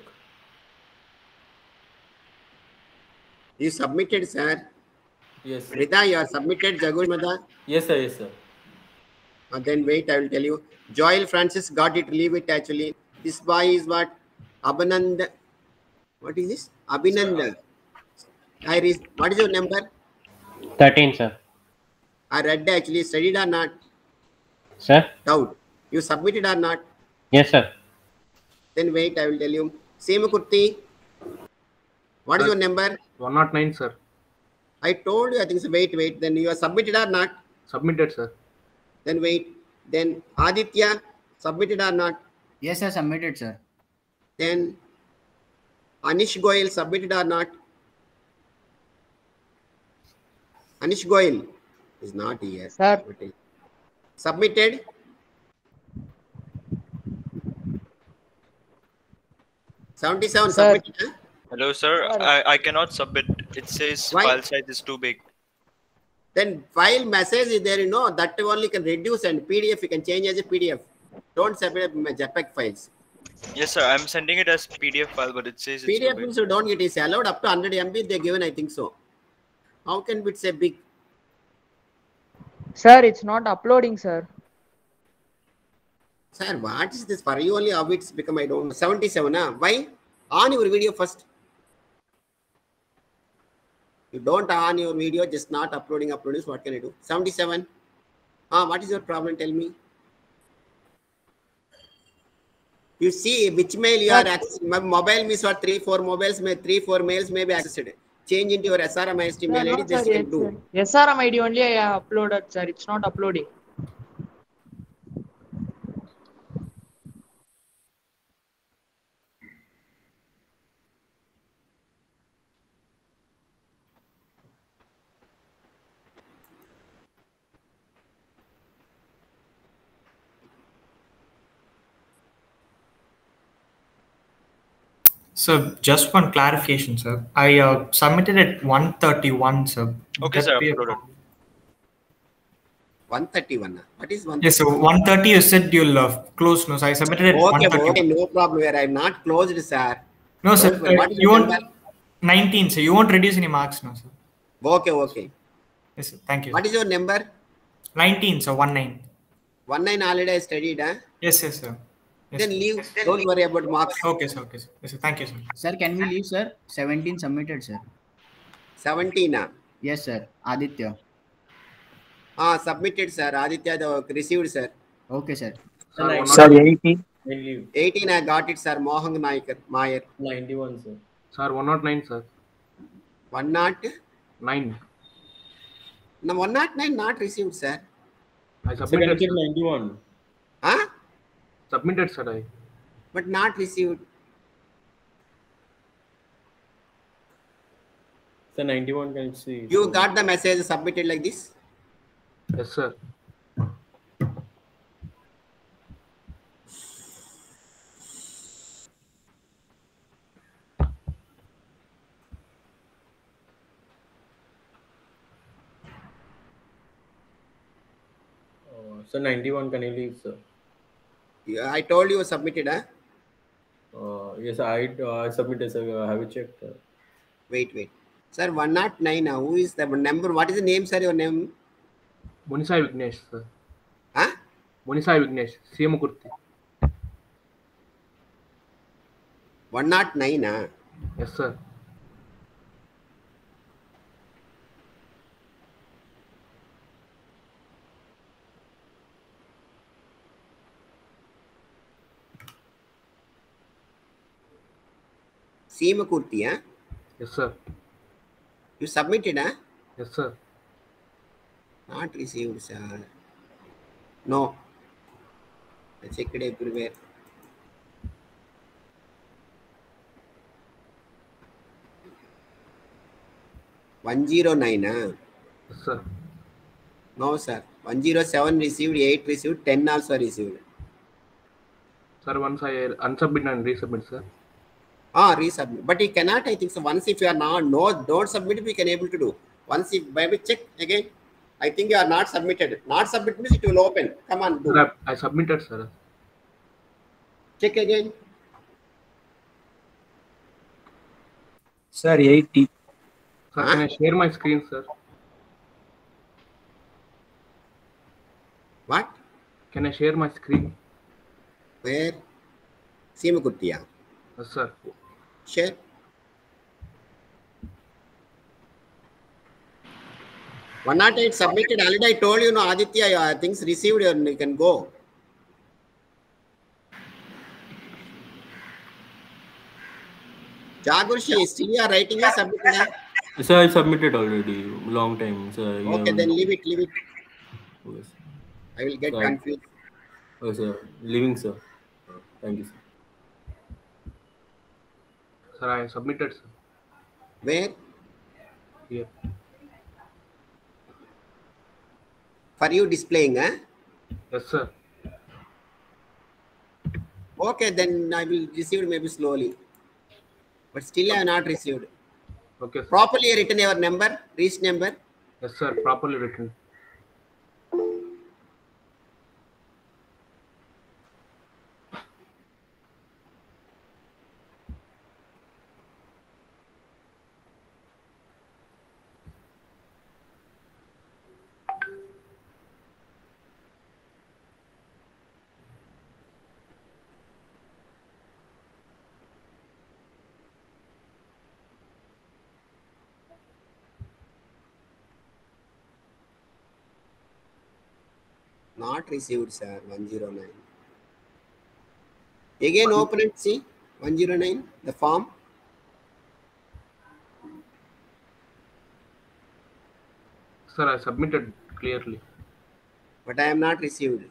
You submitted, sir. Yes. Rida, you are submitted. Jagush Mada. Yes, sir. Yes, sir. Then wait, I will tell you. Joel Francis got it. Leave it actually. This boy is what? Abhinand. What is this? Abhinand. What is your number? 13, sir. I read actually. Studied or not? Sir? Doubt. You submitted or not? Yes, sir. Then wait, I will tell you. Seemakurti. What is your number? 109, sir. I told you, I think so. Wait. Then you are submitted or not? Submitted, sir. Then wait. Then Aditya, submitted or not? Yes, sir, submitted, sir. Then Anish Goyal, submitted or not? Anish Goyal is not here. Sir. Submitted? $77 submitted. Huh? Hello, sir. I cannot submit. It says Why? file size is too big. Then file message is there, that only can reduce, and PDF you can change as a PDF. Don't separate JPEG files. Yes, sir. I'm sending it as PDF file, but it says it's PDF too big. means you don't get it. It's allowed up to 100 MB. They're given, I think so. How can it say big? Sir, it's not uploading, sir. Sir, what is this? For you only how it's become, I don't know. 77, huh? Why? On your video first. You don't on your video, just not uploading. What can I do? 77. What is your problem? Tell me. You see which mail you are accessing. Mobile means what? 3-4 mobiles, 3-4 mails may be accessed. Change into your SRM IST mail ID. This you can do. SRM ID only I have uploaded, sir. It's not uploading. So just one clarification, sir. I submitted at 131, sir. Okay, sir. Uploaded. 131. What is 131? Yes, so 130 you said you'll close. No, so I submitted at 131. Okay, no problem. Where I'm not closed, sir. No, sir. What is You your won't number? 19, so you won't reduce any marks, no, sir. Okay. Yes, sir. Thank you. What is your number? 19, so 19. 19 already I studied, huh? Yes, sir. Yes, Then sir. leave. Don't worry about marks. Okay, sir. Yes, sir. Thank you, sir. Sir, can we leave, sir? 17 submitted, sir. 17, Yes, sir. Aditya. Submitted, sir. Aditya received, sir. Okay, sir. Sir, 18. 18, I got it, sir. Mohang Mayer. 91, sir. Sir, 109, sir. 109? 9. No, 109 not received, sir. I submitted. Sir, 91. Huh? Submitted, sir. I. But not received. Sir, 91, can you see? You got the message submitted like this? Yes, sir. Sir, 91, can you leave, sir? Yeah, I told you submitted, huh? Yes, I submitted, sir. Have you checked? Wait. Sir, 109. Who is the number? What is the name, sir? Your name? Monisai Vignesh, sir. Huh? Monisai Vignesh. Seemakurti. 109, huh? Yes, sir. Seemakurti, huh? Yes, sir. You submitted, huh? Yes, sir. Not received, sir. No. I checked everywhere. $109, huh? Yes, sir. No, sir. 107 received, 8 received, 10 also received. Sir, once I unsubmit and resubmit, sir. Resubmit. But he cannot, I think so. Once if you are not, don't submit, we can able to do. Once if maybe check again. I think you are not submitted. Not submit means it will open. Come on, do. Sir, I submitted, sir. Check again. Sir, 80. Sir, can I share my screen, sir? What? Can I share my screen? Where? Seemakurti. Yes, sir. Share. One not eight submitted. Already I told you, no, Aditya, things received, you can go. Jagurshi, still you are writing or submitted? Sir, I submitted already. Long time, sir. Okay, then leave it. Okay, I will get sir. confused. Okay, sir. Leaving, sir. Thank you, sir. Sir, I submitted, sir. Where? Here. For you displaying, huh? Yes, sir. Okay, then I will receive maybe slowly. But still I have not received. Okay, sir. Properly written your number, reach number. Yes, sir. Properly written. Not received, sir. 109. Again, open it. See 109. The form. Sir, I submitted clearly. But I am not received.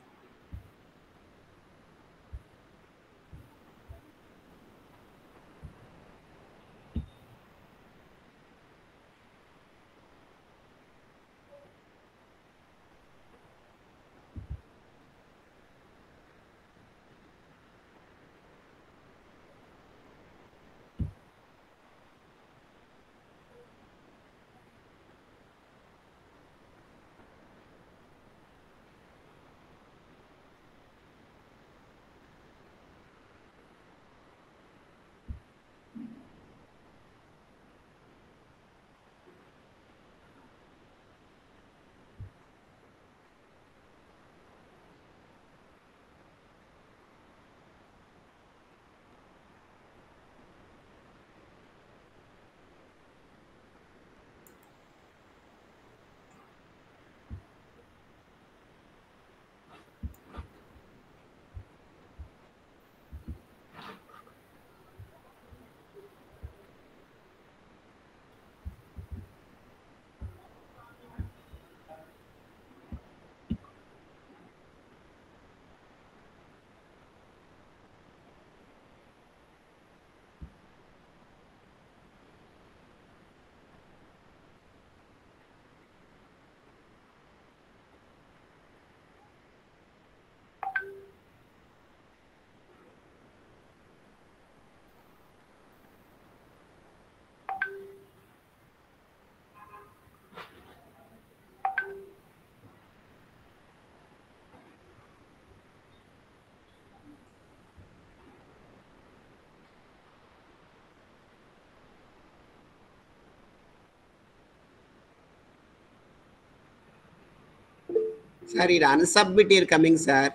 Sir, it unsubmit here coming, sir.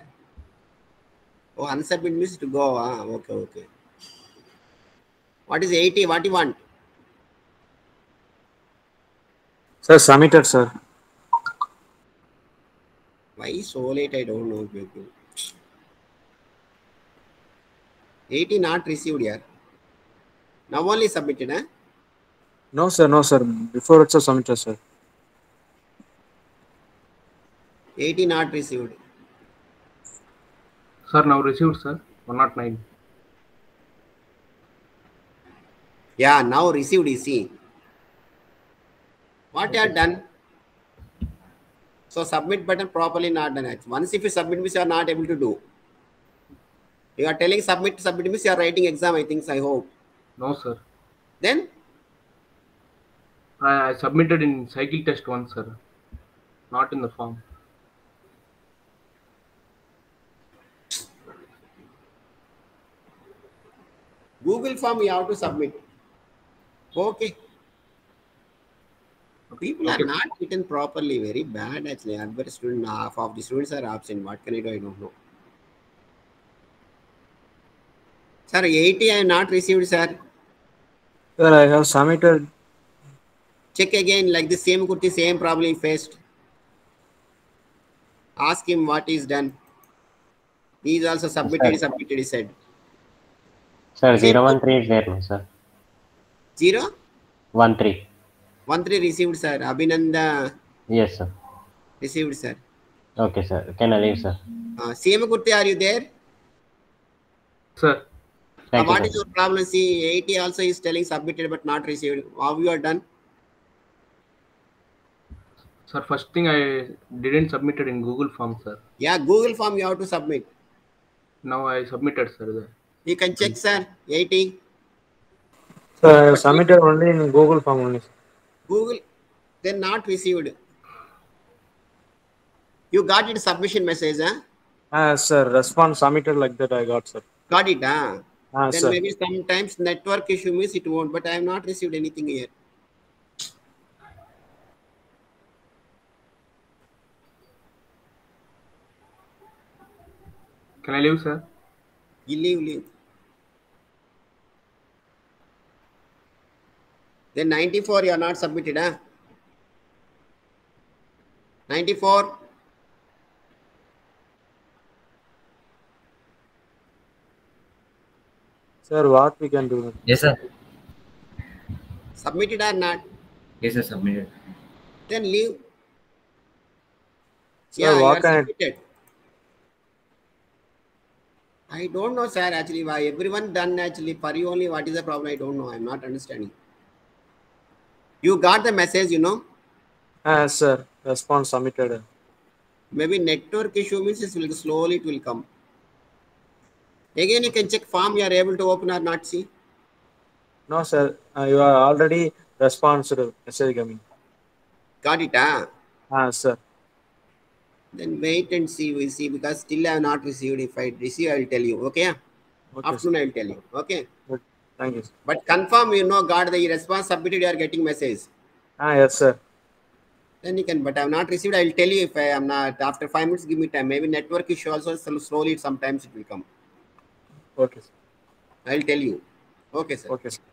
Oh, unsubmit means to go. Okay. What is 80? What you want? Sir, submitted, sir. Why so late? I don't know. 80 not received here. Now only submitted, huh? No, sir. No, sir. Before it's a submitted, sir. 80 not received. Sir, now received, sir. 109. Yeah, now received is see. What you have done? So submit button properly not done. Once if you submit means you are not able to do. You are telling submit means you are writing exam, I think, I hope. No, sir. Then? I submitted in cycle test 1, sir. Not in the form. Google form you have to submit. Okay. People are not written properly. Very bad actually. Every student, half of the students are absent. What can I do? I don't know. Sir, 80 I have not received, sir. Sir, I have submitted. Check again, like the same Kurti, same problem he faced. Ask him what is done. He is also submitted, he said. Sir, 013 is there, no, sir. 0? 13. 13 received, sir. Abhinanda. Yes, sir. Received, sir. Okay, sir. Can I leave, sir? CM Kurti, are you there? Sir. What is your problem? See, 80 also is telling submitted but not received. How you are done? Sir, first thing I didn't submit it in Google form, sir. Yeah, Google form you have to submit. Now I submitted, sir. You can check, sir. 80. Sir, I have submitted only in Google form only. Google, then not received. You got it submission message, huh? Sir, response submitted like that I got, sir. Got it, huh? Then sir. maybe sometimes network issue means it won't, but I have not received anything here. Can I leave, sir? You leave. Then 94 you are not submitted, huh? 94. Sir, what we can do? Yes, sir. Submitted or not? Yes, sir, submitted. Then leave. Sir, Yeah, what you are can submitted. I don't know, sir, actually, why everyone done actually. For you only, what is the problem? I don't know. I'm not understanding. You got the message, you know? Sir, response submitted. Maybe network issue means it will slowly it will come. Again, you can check form you are able to open or not, see? No, sir. You are already responded message coming. Got it, huh? Sir. Then wait and see, we see, because still I have not received. If I receive, I will tell you, okay? Afternoon, I will tell you, okay? Good. Thank you, sir. But confirm, you know, got the response submitted, you are getting message. Yes, sir. Then you can, but I have not received, I will tell you if I am not. After 5 minutes, give me time. Maybe network issue also, slowly, sometimes it will come. Okay, sir. I will tell you. Okay, sir. Okay, sir.